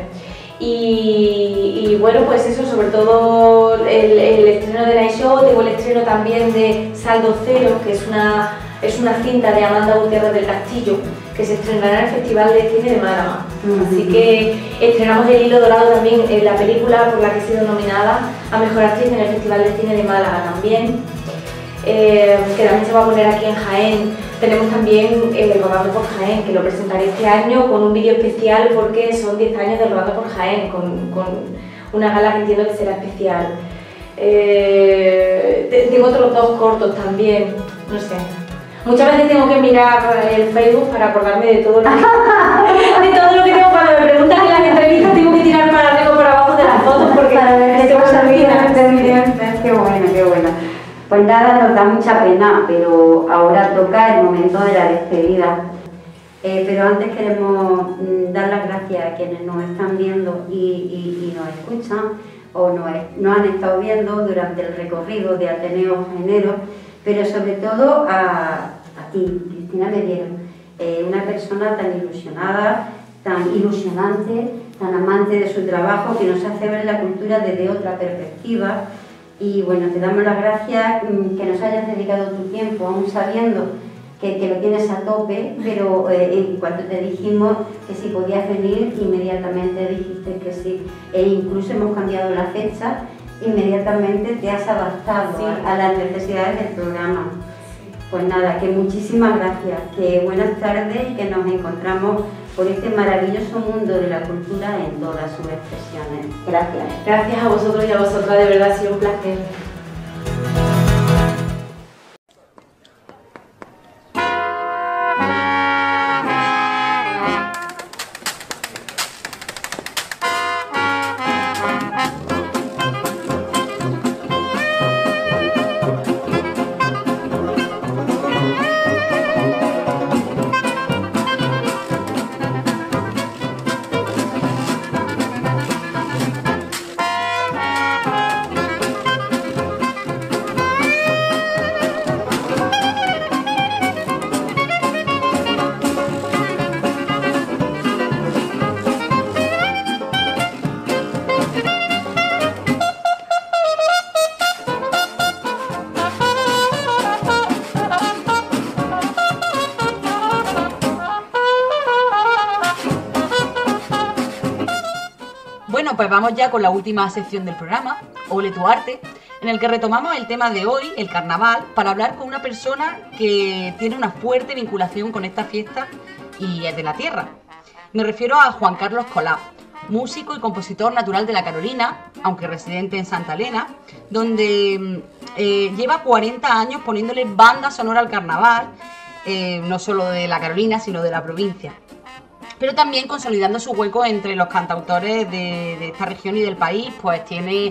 Y bueno, pues eso, sobre todo el estreno de Night Show, tengo el estreno también de Saldo Cero, que es una cinta de Amanda Gutiérrez del Castillo, que se estrenará en el Festival de Cine de Málaga. Así que estrenamos El Hilo Dorado también, en la película por la que he sido nominada a Mejor Actriz en el Festival de Cine de Málaga también, que también se va a poner aquí en Jaén. Tenemos también Rodando por Jaén, que lo presentaré este año con un vídeo especial porque son 10 años de Rodando por Jaén, con una gala que entiendo que será especial. Tengo otros 2 cortos también, no sé. Muchas veces tengo que mirar el Facebook para acordarme de todo lo que tengo. Cuando me preguntan en las entrevistas tengo que tirar para arriba o para abajo de las fotos porque para ver se me olvida. Qué bueno, qué bueno. Pues nada, nos da mucha pena, pero ahora toca el momento de la despedida. Pero antes queremos dar las gracias a quienes nos están viendo y nos escuchan o nos han estado viendo durante el recorrido de Ateneo Jaenero, pero sobre todo a ti, Cristina Mediero, una persona tan ilusionada, tan ilusionante, tan amante de su trabajo, que nos hace ver la cultura desde otra perspectiva. Y bueno, te damos las gracias que nos hayas dedicado tu tiempo, aún sabiendo que lo tienes a tope, pero en cuanto te dijimos que si podías venir, inmediatamente dijiste que sí. E incluso hemos cambiado la fecha, inmediatamente te has adaptado a las necesidades del programa. Pues nada, que muchísimas gracias, que buenas tardes y que nos encontramos por este maravilloso mundo de la cultura en todas sus expresiones. Gracias. Gracias a vosotros y a vosotras, de verdad ha sido un placer. Pues vamos ya con la última sección del programa, Ole tu arte, en el que retomamos el tema de hoy, el carnaval, para hablar con una persona que tiene una fuerte vinculación con esta fiesta y es de la tierra. Me refiero a Juan Carlos Colá, músico y compositor natural de La Carolina, aunque residente en Santa Elena, donde lleva 40 años poniéndole banda sonora al carnaval, no solo de La Carolina, sino de la provincia, pero también consolidando su hueco entre los cantautores de esta región y del país. Pues tiene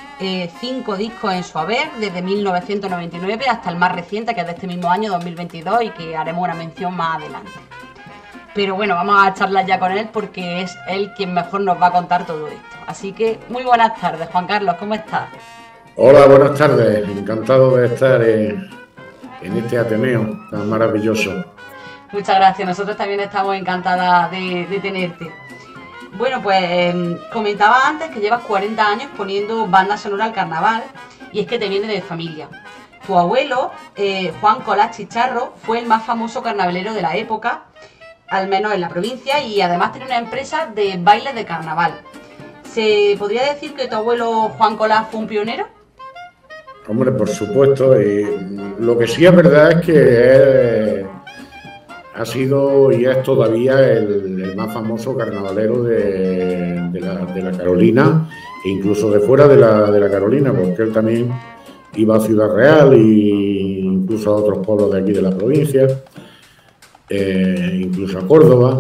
5 discos en su haber, desde 1999 hasta el más reciente, que es de este mismo año, 2022, y que haremos una mención más adelante. Pero bueno, vamos a charlar ya con él porque es él quien mejor nos va a contar todo esto. Así que muy buenas tardes, Juan Carlos, ¿cómo estás? Hola, buenas tardes, encantado de estar en este Ateneo tan maravilloso. Muchas gracias, nosotros también estamos encantadas de tenerte. Bueno, pues comentaba antes que llevas 40 años poniendo banda sonora al carnaval, y es que te viene de familia. Tu abuelo, Juan Colá Chicharro, fue el más famoso carnavalero de la época, al menos en la provincia, y además tiene una empresa de bailes de carnaval. ¿Se podría decir que tu abuelo Juan Colá fue un pionero? Hombre, por supuesto, lo que sí es verdad es que ha sido y es todavía el más famoso carnavalero de la Carolina, e incluso de fuera de la Carolina, porque él también iba a Ciudad Real e incluso a otros pueblos de aquí de la provincia, incluso a Córdoba.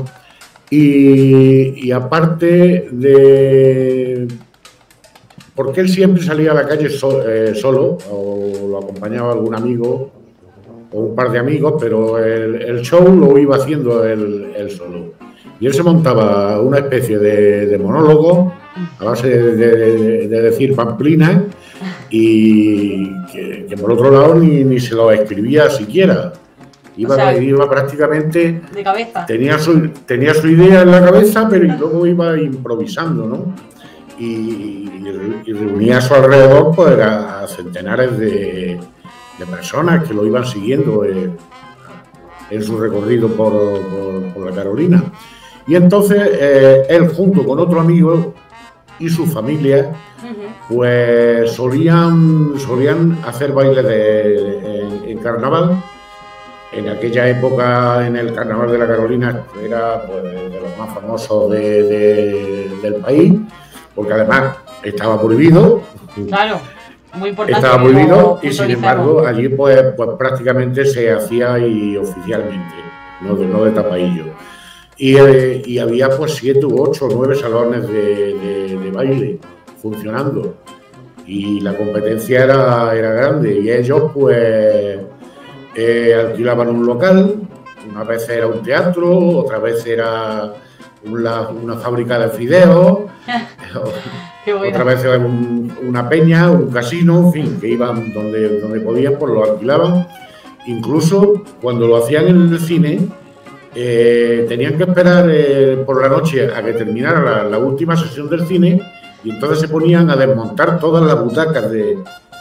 Y aparte de... porque él siempre salía a la calle solo, o lo acompañaba algún amigo o un par de amigos, pero el show lo iba haciendo él solo. Y él se montaba una especie de monólogo a base de decir pamplinas, y que por otro lado ni se lo escribía siquiera. Iba prácticamente de cabeza. Tenía su idea en la cabeza, pero luego iba improvisando, ¿no? Y reunía a su alrededor pues, a centenares de personas que lo iban siguiendo en su recorrido por la Carolina. Y entonces él, junto con otro amigo y su familia, pues solían hacer bailes en carnaval. En aquella época, en el Carnaval de la Carolina, era pues, de los más famosos del país, porque además estaba prohibido. Claro, muy importante. Estaba prohibido y, sin embargo, allí pues prácticamente se hacía y oficialmente, no de tapadillo. Y había pues 7 u 8 o 9 salones de baile funcionando. Y la competencia era grande. Y ellos pues alquilaban un local, una vez era un teatro, otra vez era una fábrica de fideos, otra vez era una peña, un casino, en fin, que iban donde podían, pues lo alquilaban. Incluso cuando lo hacían en el cine, tenían que esperar por la noche a que terminara la última sesión del cine, y entonces se ponían a desmontar todas las butacas del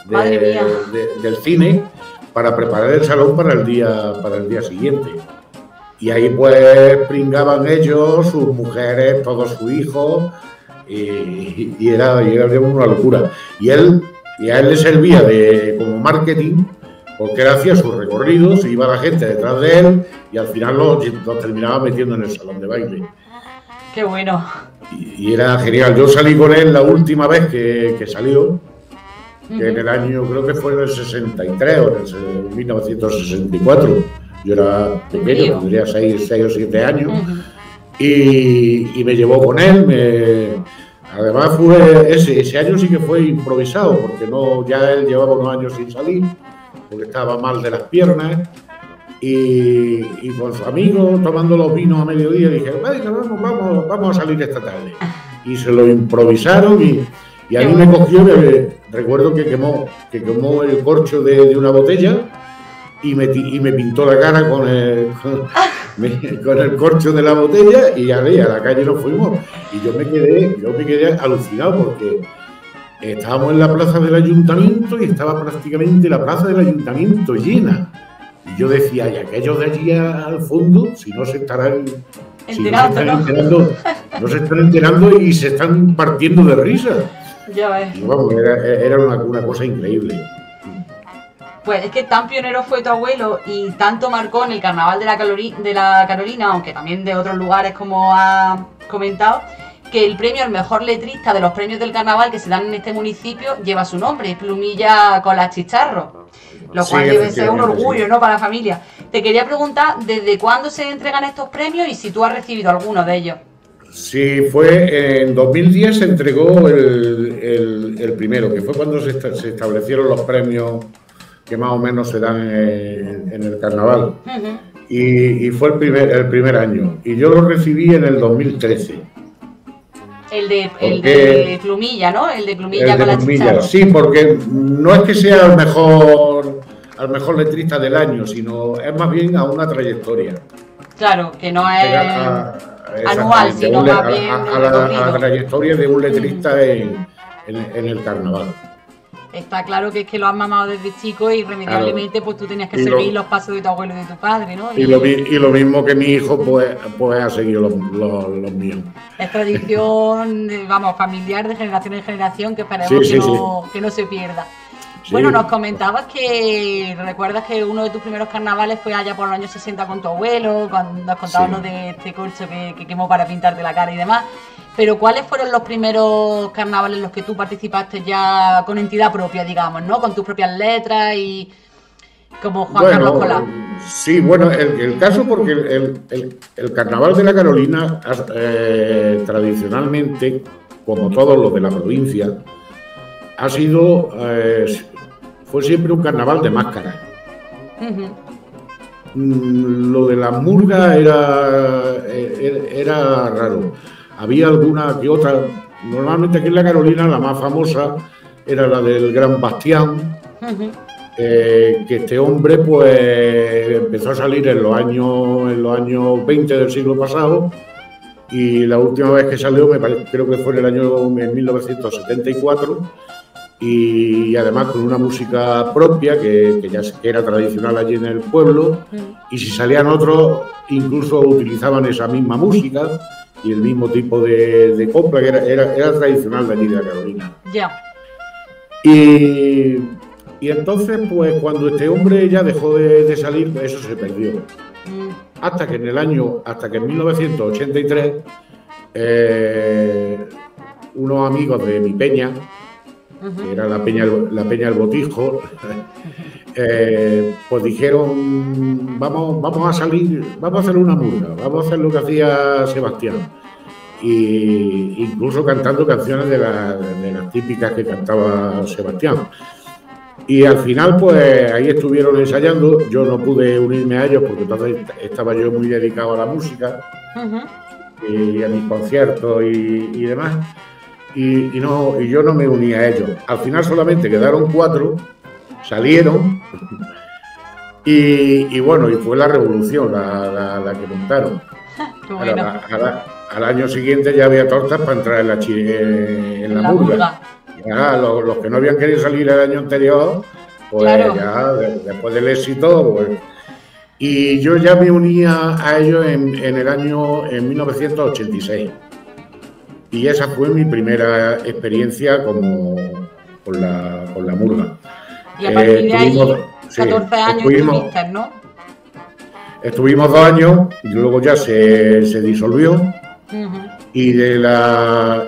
cine para preparar el salón para el día siguiente. Y ahí pues pringaban ellos, sus mujeres, todos sus hijos, y era una locura. Y a él le servía como marketing, porque él hacía sus recorridos, iba la gente detrás de él, y al final los terminaba metiendo en el salón de baile. ¡Qué bueno! Y era genial. Yo salí con él la última vez que salió, que en el año, creo que fue en el 63 o en el 1964. Yo era pequeño, tendría 6 o 7 años, y me llevó con él. Además, ese año sí que fue improvisado, porque ya él llevaba unos años sin salir, porque estaba mal de las piernas, y con su amigo, tomando los vinos a mediodía, dije, vamos a salir esta tarde. Y se lo improvisaron, y a mí me cogió, recuerdo que quemó el corcho de una botella y me pintó la cara con el corcho de la botella, y a la calle nos fuimos. Y yo me quedé alucinado, porque estábamos en la plaza del ayuntamiento y estaba prácticamente la plaza del ayuntamiento llena. Y yo decía, y aquellos de allí al fondo, si no se están enterando y se están partiendo de risa. Ya ves. Y vamos, era una cosa increíble. Pues es que tan pionero fue tu abuelo y tanto marcó en el Carnaval de la Carolina, aunque también de otros lugares, como ha comentado, que el premio al mejor letrista de los premios del Carnaval que se dan en este municipio lleva su nombre, Plumilla con las Chicharros, lo cual debe ser un orgullo, ¿no?, para la familia. Te quería preguntar, ¿desde cuándo se entregan estos premios y si tú has recibido alguno de ellos? Sí, fue en 2010 se entregó el primero, que fue cuando se establecieron los premios que más o menos se dan en el Carnaval. Y fue el primer año. Y yo lo recibí en el 2013. El de Plumilla, ¿no? El de Plumilla con la Chicharro. Sí, porque no es que sea al mejor letrista del año, sino es más bien a una trayectoria. Claro, que no es anual, sino más bien a la trayectoria de un letrista en el Carnaval. Está claro que es que lo has mamado desde chico y irremediablemente pues tú tenías que seguir los pasos de tu abuelo y de tu padre, ¿no? Y lo mismo que mi hijo pues ha seguido los míos. Es tradición, familiar de generación en generación, que esperemos que no se pierda. Sí. Bueno, nos comentabas que recuerdas que uno de tus primeros carnavales fue allá por los años 60 con tu abuelo, cuando nos contabas lo de este corcho que quemó para pintarte la cara y demás. Pero ¿cuáles fueron los primeros carnavales en los que tú participaste ya con entidad propia, digamos, ¿no? Con tus propias letras y como Juan Carlos Colá. Sí, bueno, el caso, porque el Carnaval de la Carolina tradicionalmente, como todos los de la provincia, ha sido, fue siempre un carnaval de máscaras. Lo de la murga era raro. Había alguna que otra normalmente aquí en la Carolina la más famosa era la del Gran Bastián, que este hombre pues empezó a salir en los años 20 del siglo pasado, y la última vez que salió creo que fue en 1974, y además con una música propia que ya era tradicional allí en el pueblo, y si salían otros incluso utilizaban esa misma música y el mismo tipo de copla que era tradicional de allí de la Carolina. Ya. Y entonces, pues cuando este hombre ya dejó de salir, eso se perdió. Hasta que en 1983, unos amigos de mi peña, que era la peña El Botijo, pues dijeron, vamos a salir, vamos a hacer una murga, vamos a hacer lo que hacía Sebastián. Y incluso cantando canciones de las típicas que cantaba Sebastián. Y al final, pues ahí estuvieron ensayando. Yo no pude unirme a ellos porque entonces estaba yo muy dedicado a la música y a mis conciertos y demás. Y yo no me uní a ellos. Al final solamente quedaron 4, salieron y bueno, y fue la revolución la que montaron. Bueno. Al año siguiente ya había tortas para entrar en la murga. Ya, los que no habían querido salir el año anterior, pues claro. Ya después del éxito, pues. Y yo ya me unía a ellos en 1986. Y esa fue mi primera experiencia con la murga. Y a partir de ahí, 14 años tuviste, ¿no? Estuvimos 2 años y luego ya se disolvió. Y de la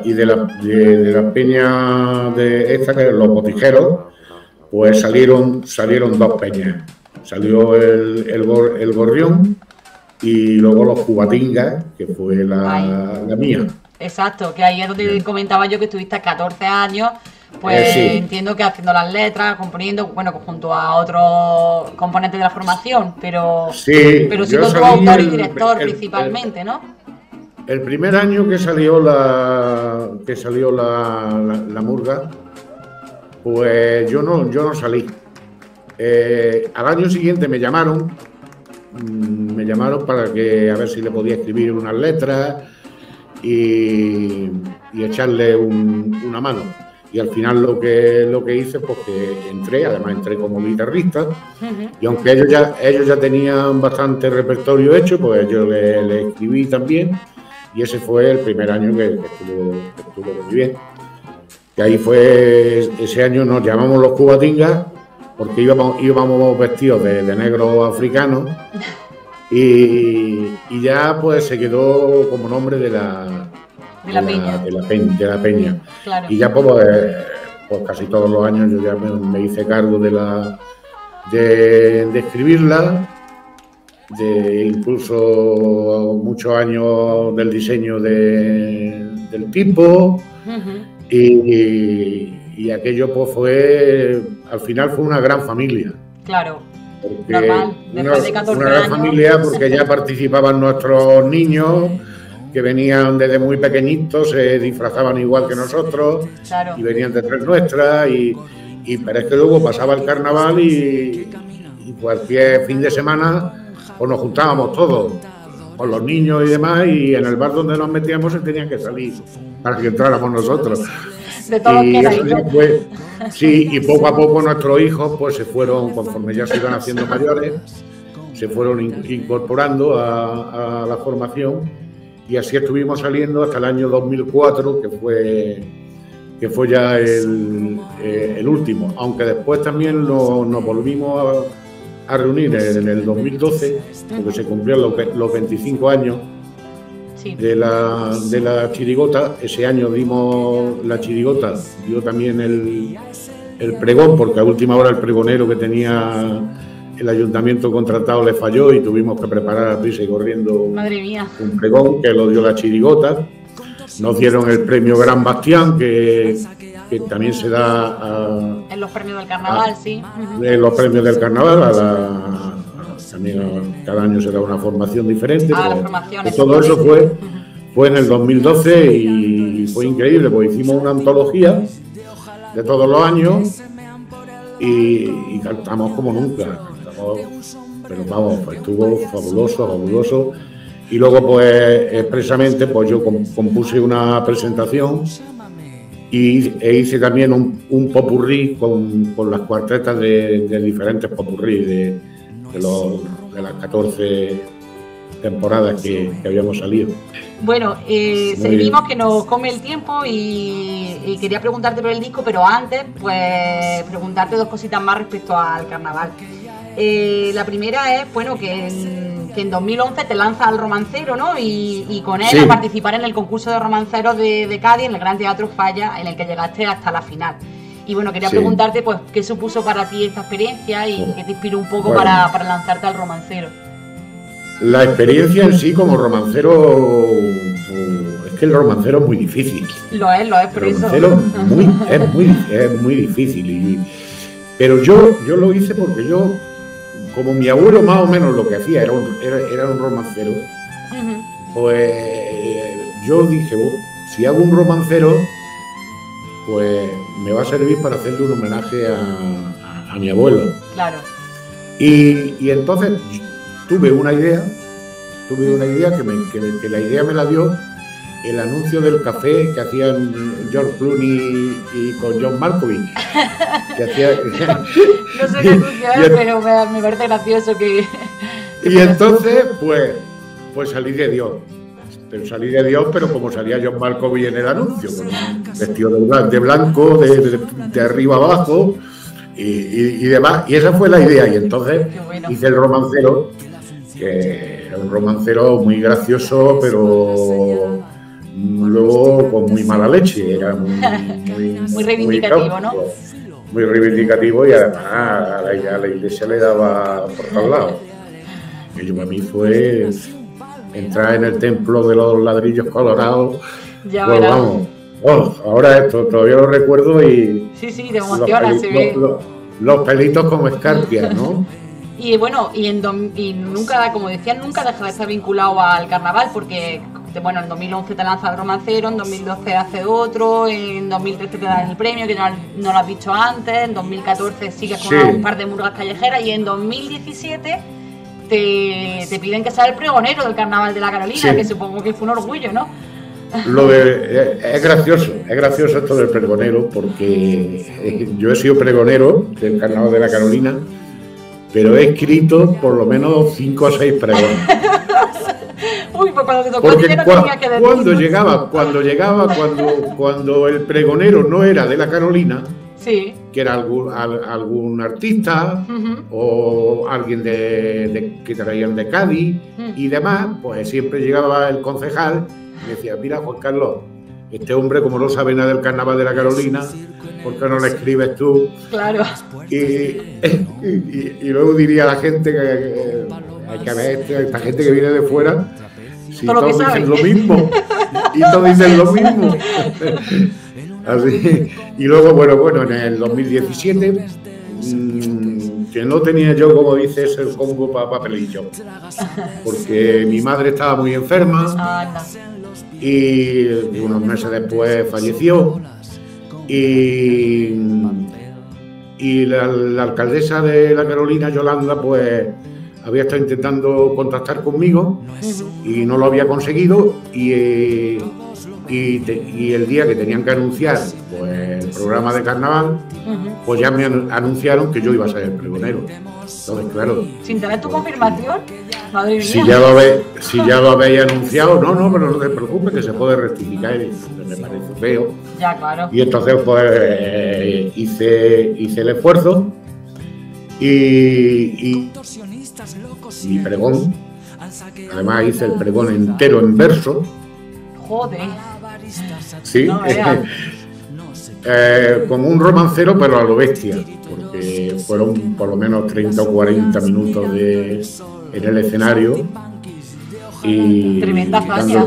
peña de esta, que los botijeros, pues salieron 2 peñas. Salió el Gorrión y luego los Cubatingas, que fue la mía. Exacto, que ahí es donde comentaba yo que estuviste 14 años, pues sí. Entiendo que haciendo las letras, componiendo, bueno, junto a otros componentes de la formación, pero siendo tu autor y director principalmente, ¿no? El primer año que salió la murga, pues yo no salí. Al año siguiente me llamaron para que a ver si le podía escribir unas letras y echarle una mano. Y al final lo que hice, pues que entré como guitarrista, y aunque ellos ya tenían bastante repertorio hecho, pues yo le escribí también. Y ese fue el primer año que estuvo muy bien. Y ahí ese año nos llamamos los Cubatingas, porque íbamos vestidos de negro africano, y ya pues se quedó como nombre de la peña. Claro. Y ya pues casi todos los años yo ya me hice cargo de escribirla, de incluso muchos años del diseño del tipo, y aquello pues al final fue una gran familia. Claro, normal, después de 14 una gran familia, porque ya participaban nuestros niños, que venían desde muy pequeñitos, se disfrazaban igual que nosotros, claro. Y venían detrás nuestras, pero es que luego pasaba el carnaval y cualquier fin de semana pues nos juntábamos todos, con los niños y demás, y en el bar donde nos metíamos se tenían que salir para que entráramos nosotros. De todo lo que era ahí. Sí, y poco a poco nuestros hijos pues se fueron, conforme ya se iban haciendo mayores, se fueron incorporando a la formación, y así estuvimos saliendo hasta el año 2004, que fue ya el último, aunque después también nos volvimos a reunir en el 2012, porque se cumplieron los 25 años de la chirigota. Ese año dimos la chirigota, dio también el pregón, porque a última hora el pregonero que tenía el ayuntamiento contratado le falló y tuvimos que preparar a prisa y corriendo Madre mía. Un pregón que lo dio la chirigota. Nos dieron el premio Gran Bastián, que también se da en los premios del carnaval, sí. En los premios del carnaval, también cada año se da una formación diferente. Las formaciones. Todo eso fue en el 2012, y fue increíble, pues hicimos una antología de todos los años y cantamos como nunca, pero vamos, pues estuvo fabuloso. Y luego pues expresamente pues yo compuse una presentación e hice también un popurrí con las cuartetas de diferentes popurrí de las 14 temporadas que habíamos salido. Bueno, seguimos que nos come el tiempo y quería preguntarte por el disco, pero antes pues preguntarte dos cositas más respecto al carnaval. La primera es, bueno, que en 2011 te lanzas al Romancero, ¿no? Y con él a participar en el concurso de romanceros de Cádiz, en el Gran Teatro Falla, en el que llegaste hasta la final. Y bueno, quería preguntarte, pues, ¿qué supuso para ti esta experiencia y qué te inspiró un poco para lanzarte al Romancero? La experiencia en sí como romancero, es que el romancero es muy difícil. Lo es, por eso. El romancero es muy difícil. Pero yo lo hice porque yo, como mi abuelo más o menos lo que hacía era un romancero, pues yo dije, si hago un romancero, pues me va a servir para hacerle un homenaje a mi abuelo. Claro. Y entonces tuve una idea que la idea me la dio el anuncio del café que hacían George Clooney y con John Malkovich. Que hacía... No sé qué anuncio es, pero me parece gracioso que... Y entonces, pues salí de Dios. Pero como salía John Malkovich en el anuncio, con un vestido de blanco, de arriba abajo y demás. Y esa fue la idea. Y entonces hice el romancero, que era un romancero muy gracioso, pero luego con muy mala leche. Era muy reivindicativo, ¿no? Muy reivindicativo y además a la iglesia le daba por todos lados. Y para mí fue entrar en el templo de los ladrillos colorados. Ya pues verás. Vamos, ahora esto todavía lo recuerdo y... Sí, te emociona, se ve. Los pelitos como escarpias, ¿no? Y bueno, y nunca, como decían, nunca deja de estar vinculado al carnaval, porque bueno, en 2011 te lanzas al romancero, en 2012 haces otro, en 2013 te dan el premio, que no lo has dicho antes, en 2014 sigues con un par de murgas callejeras y en 2017 te piden que seas el pregonero del Carnaval de la Carolina, que supongo que fue un orgullo, ¿no? Es gracioso esto del pregonero, porque yo he sido pregonero del Carnaval de la Carolina, pero he escrito por lo menos 5 o 6 pregones. Uy, pues cuando te tocó porque no tenía que decir. Cuando el pregonero no era de la Carolina, que era algún artista o alguien que traían de Cádiz y demás, pues siempre llegaba el concejal y decía, mira, Juan Carlos, este hombre como no sabe nada del Carnaval de la Carolina, ¿por qué no le escribes tú? Claro. Y luego diría a la gente que hay que ver esta gente que viene de fuera, si todos dicen lo mismo, y todos dicen lo mismo. Así. Y luego, bueno, en el 2017, que no tenía yo, como dices, el Congo para papelillo, porque mi madre estaba muy enferma y unos meses después falleció y la alcaldesa de la Carolina, Yolanda, pues había estado intentando contactar conmigo y no lo había conseguido y el día que tenían que anunciar pues, el programa de carnaval, pues ya me anunciaron que yo iba a ser el pregonero. Entonces, claro. ¿Sin tener tu confirmación? Madre mía. Si ya lo habéis anunciado, no, pero no te preocupes, que se puede rectificar. Me parece feo. Ya, claro. Y entonces, pues, hice el esfuerzo y mi pregón, además hice el pregón entero en verso. Joder. Sí, como un romancero, pero a lo bestia, porque fueron por lo menos 30 o 40 minutos en el escenario y tremenda falla.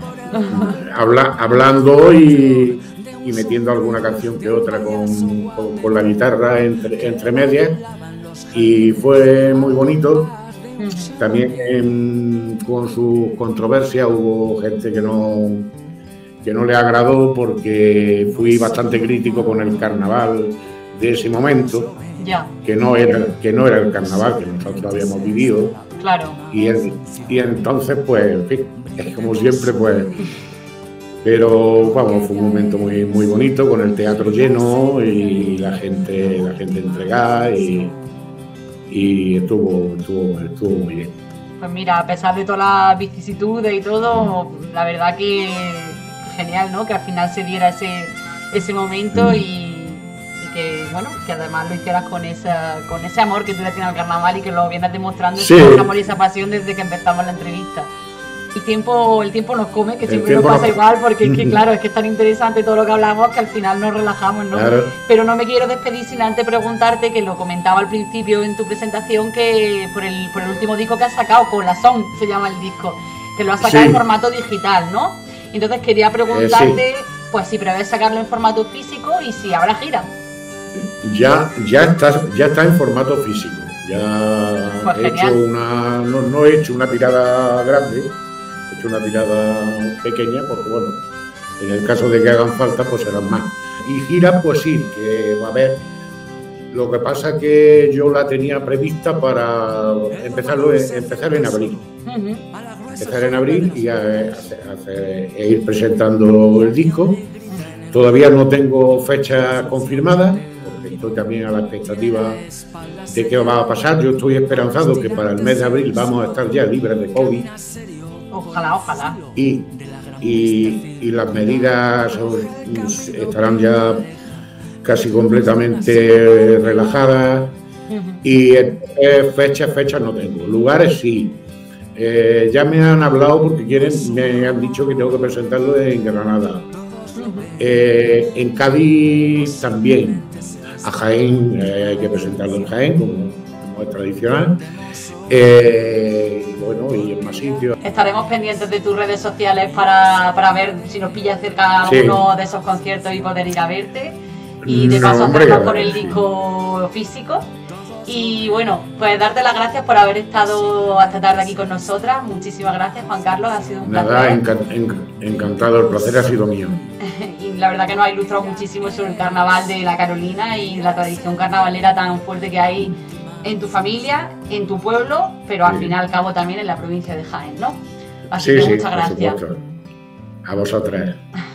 Hablando y metiendo alguna canción que otra con la guitarra entre medias, y fue muy bonito. También con su controversia hubo gente no le agradó porque fui bastante crítico con el carnaval de ese momento, ya. que no era el carnaval que nosotros habíamos vivido. Claro. Y entonces, pues, en fin, como siempre, pues... Pero, vamos, fue un momento muy, muy bonito, con el teatro lleno y la gente entregada y estuvo muy bien. Pues mira, a pesar de todas las vicisitudes y todo, la verdad que genial, ¿no? Que al final se diera ese momento y que, bueno, que además lo hicieras con ese amor que tú le tienes al carnaval y que lo vienes demostrando, sí, ese amor y esa pasión desde que empezamos la entrevista. El tiempo nos come, que siempre nos pasa igual, porque es que claro, es que es tan interesante todo lo que hablamos que al final nos relajamos, ¿no? Claro. Pero no me quiero despedir sin antes preguntarte, que lo comentaba al principio en tu presentación, que por el último disco que has sacado, Corazón se llama el disco, que lo has sacado en formato digital, ¿no? Entonces quería preguntarte, pues si prevés sacarlo en formato físico y si habrá gira. Ya está en formato físico. Ya pues he hecho no he hecho una tirada grande, he hecho una tirada pequeña, porque bueno, en el caso de que hagan falta, pues serán más. Y gira, pues sí, que va a haber. Lo que pasa que yo la tenía prevista para empezar en abril. Empezar en abril y e ir presentando el disco. Todavía no tengo fecha confirmada, porque estoy también a la expectativa de qué va a pasar. Yo estoy esperanzado que para el mes de abril vamos a estar ya libres de COVID. Ojalá. Y las medidas estarán ya casi completamente relajadas. Y fechas no tengo. Lugares sí. Ya me han hablado porque me han dicho que tengo que presentarlo en Granada. En Cádiz también. A Jaén hay que presentarlo en Jaén, como es tradicional. Bueno, y en más sitios. Estaremos pendientes de tus redes sociales para ver si nos pilla cerca uno de esos conciertos y poder ir a verte. Y de paso hacernos con el disco físico. Y bueno, pues darte las gracias por haber estado esta tarde aquí con nosotras. Muchísimas gracias, Juan Carlos, ha sido un placer. Nada, encantado, el placer ha sido mío. Y la verdad que nos ha ilustrado muchísimo sobre el carnaval de la Carolina y la tradición carnavalera tan fuerte que hay en tu familia, en tu pueblo, pero al fin y al cabo también en la provincia de Jaén, ¿no? Así que muchas gracias. A vosotras.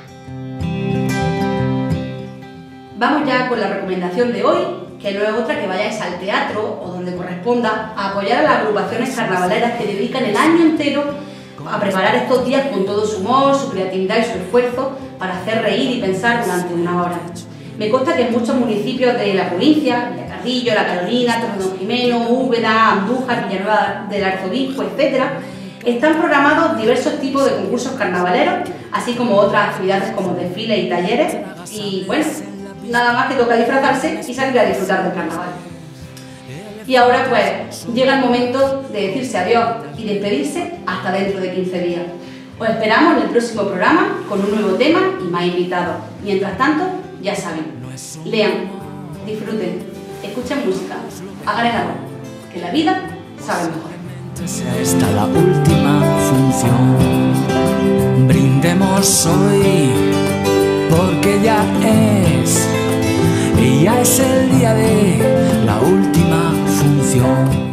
Vamos ya con la recomendación de hoy, que no es otra que vayáis al teatro o donde corresponda a apoyar a las agrupaciones carnavaleras que dedican el año entero a preparar estos días con todo su humor, su creatividad y su esfuerzo para hacer reír y pensar durante una hora. Me consta que en muchos municipios de la provincia, Villacarrillo, La Carolina, Torredonjimeno, Úbeda, Andújar, Villanueva del Arzobispo, etc., están programados diversos tipos de concursos carnavaleros, así como otras actividades como desfiles y talleres, y bueno, nada más que toca disfrazarse y salir a disfrutar del carnaval. Y ahora pues llega el momento de decirse adiós y despedirse hasta dentro de 15 días. Os esperamos en el próximo programa con un nuevo tema y más invitados. Mientras tanto, ya saben, lean, disfruten, escuchen música, hagan el amor, que la vida sabe mejor. Sea esta la última función, brindemos hoy porque ya es el día de la última función.